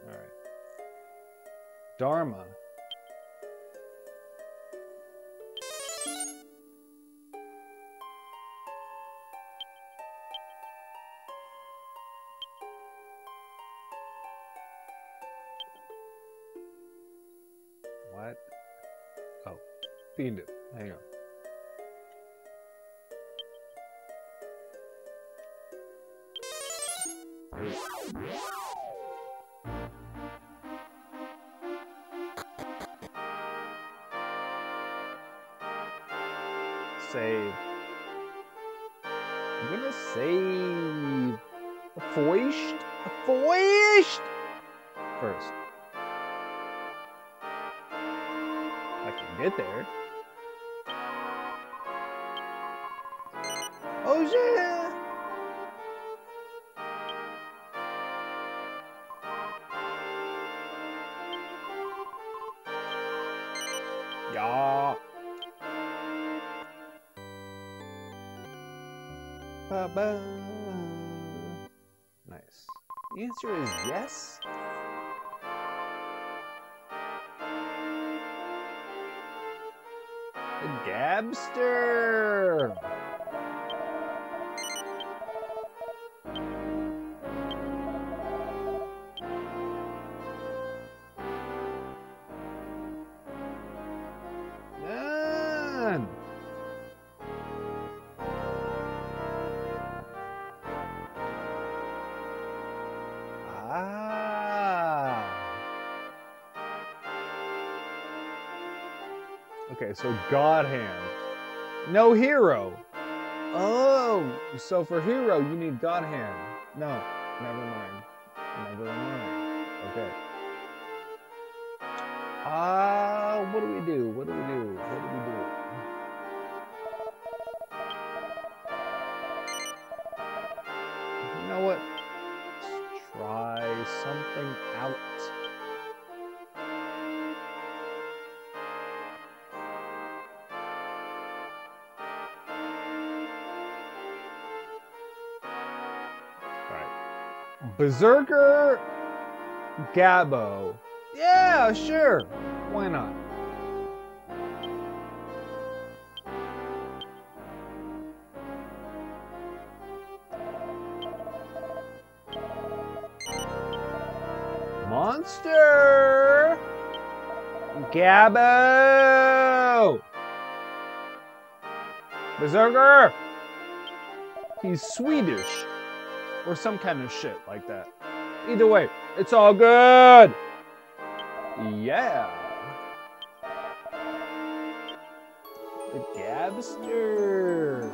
Alright. Dharma. What? Oh. Pindu. Hang on. Save. I'm gonna save a foist first. I can get there. Oh yeah! Yeah. Ba-ba. Nice. The answer is yes. The Gabster. Man. Okay, so God Hand. No hero. Oh, so for hero you need God Hand. No, never mind. Never mind. Okay. What do we do? What do we do? What do we do? You know what? Let's try something out. Berserker Gabbo. Yeah, sure. Why not? Monster Gabbo. Berserker. He's Swedish. Or some kind of shit like that. Either way, it's all good. Yeah. The Gabster.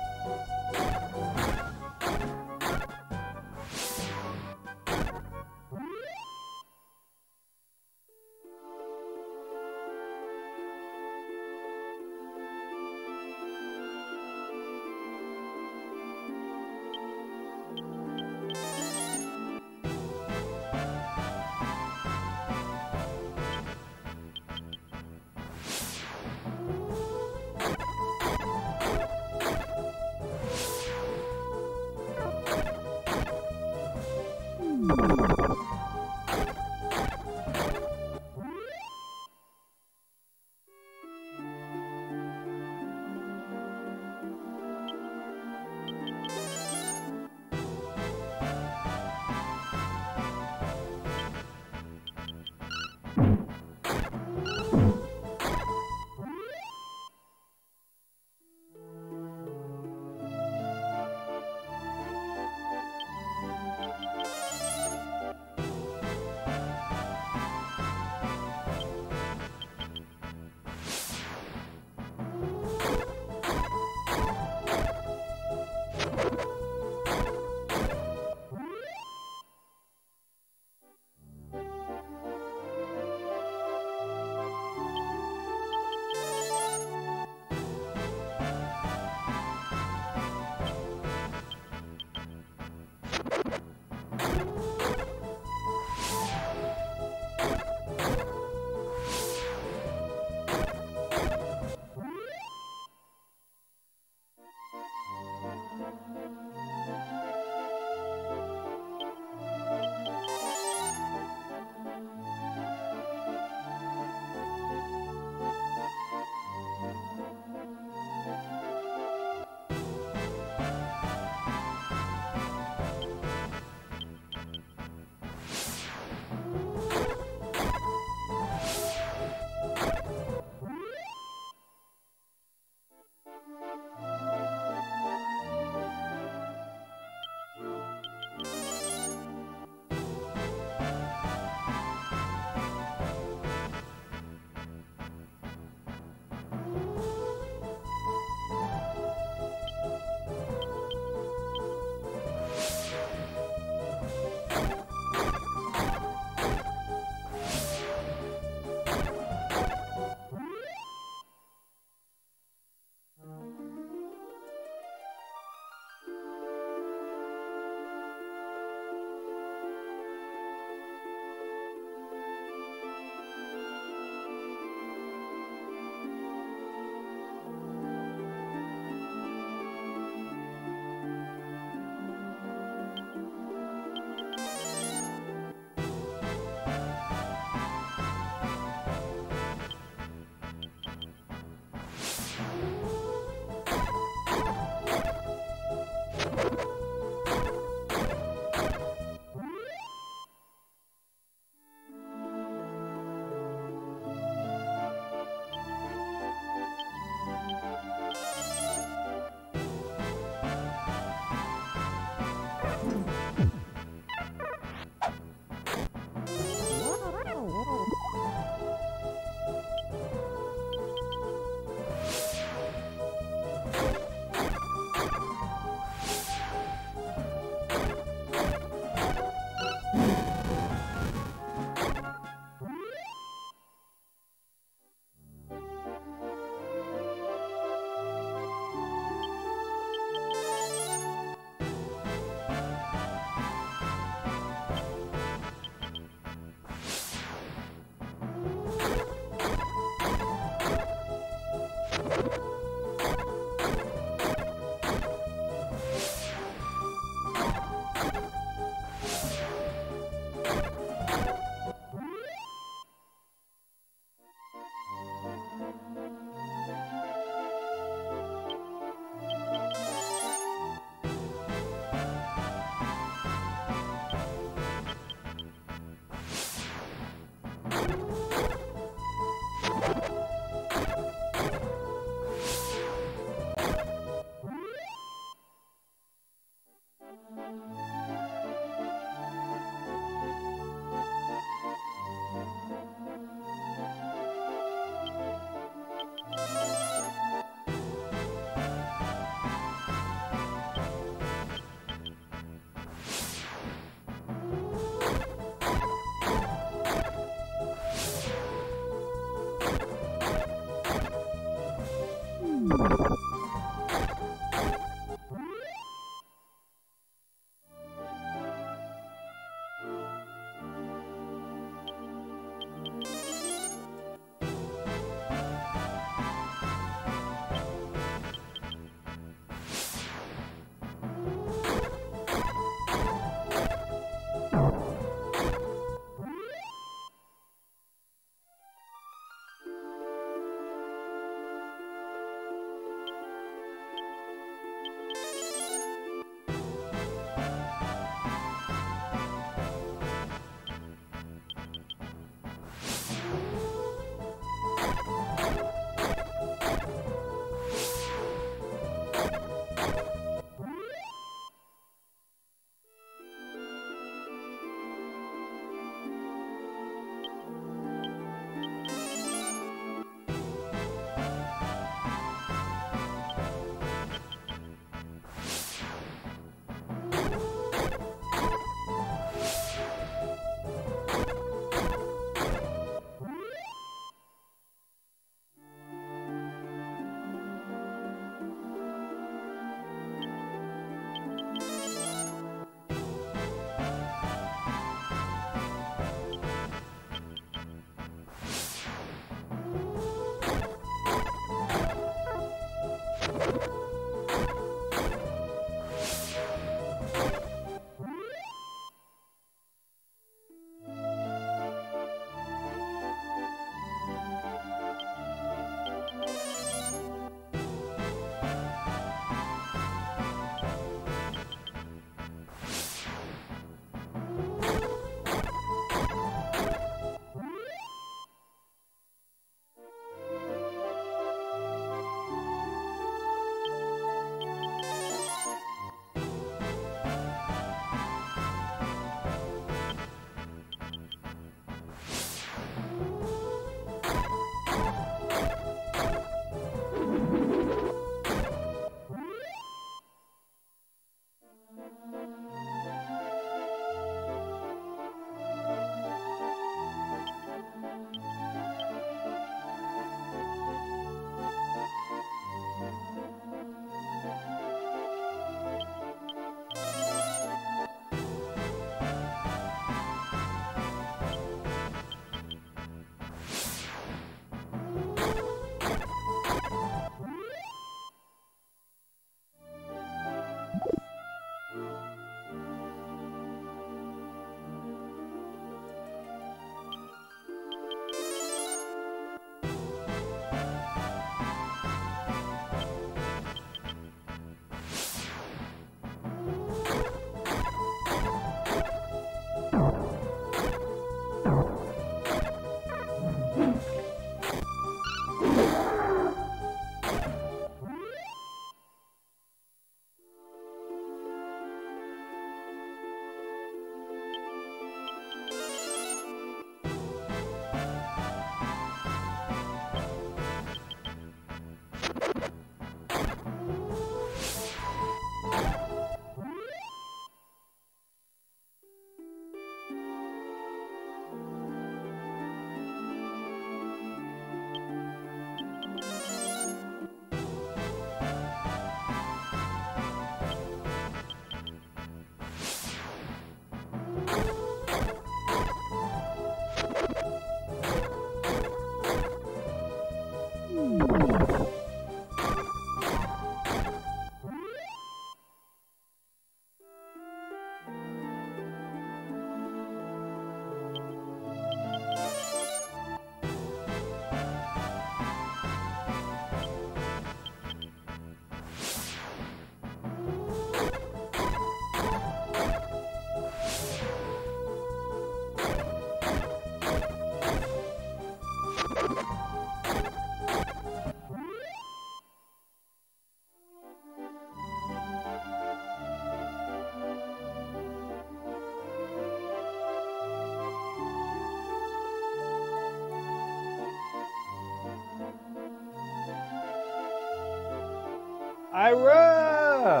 Ira!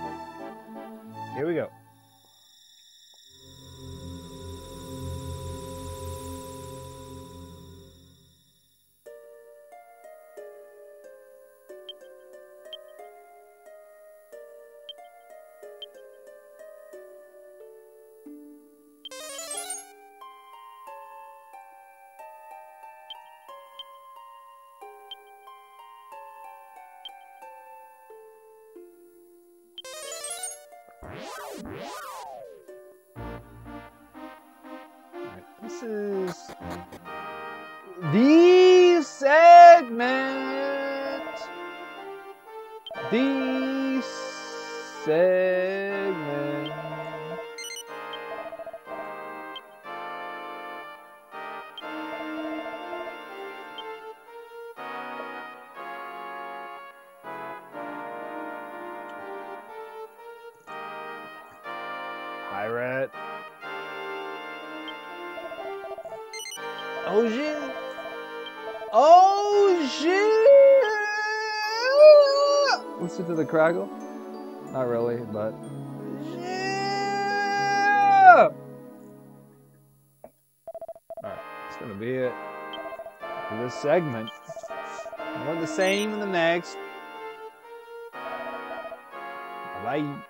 Here we go. Alright, this is the segment. The segment. Pirate. Oh shit! Oh shit! Listen to the crackle. Not really, but yeah! Alright, that's gonna be it for this segment. More the same in the next. Bye.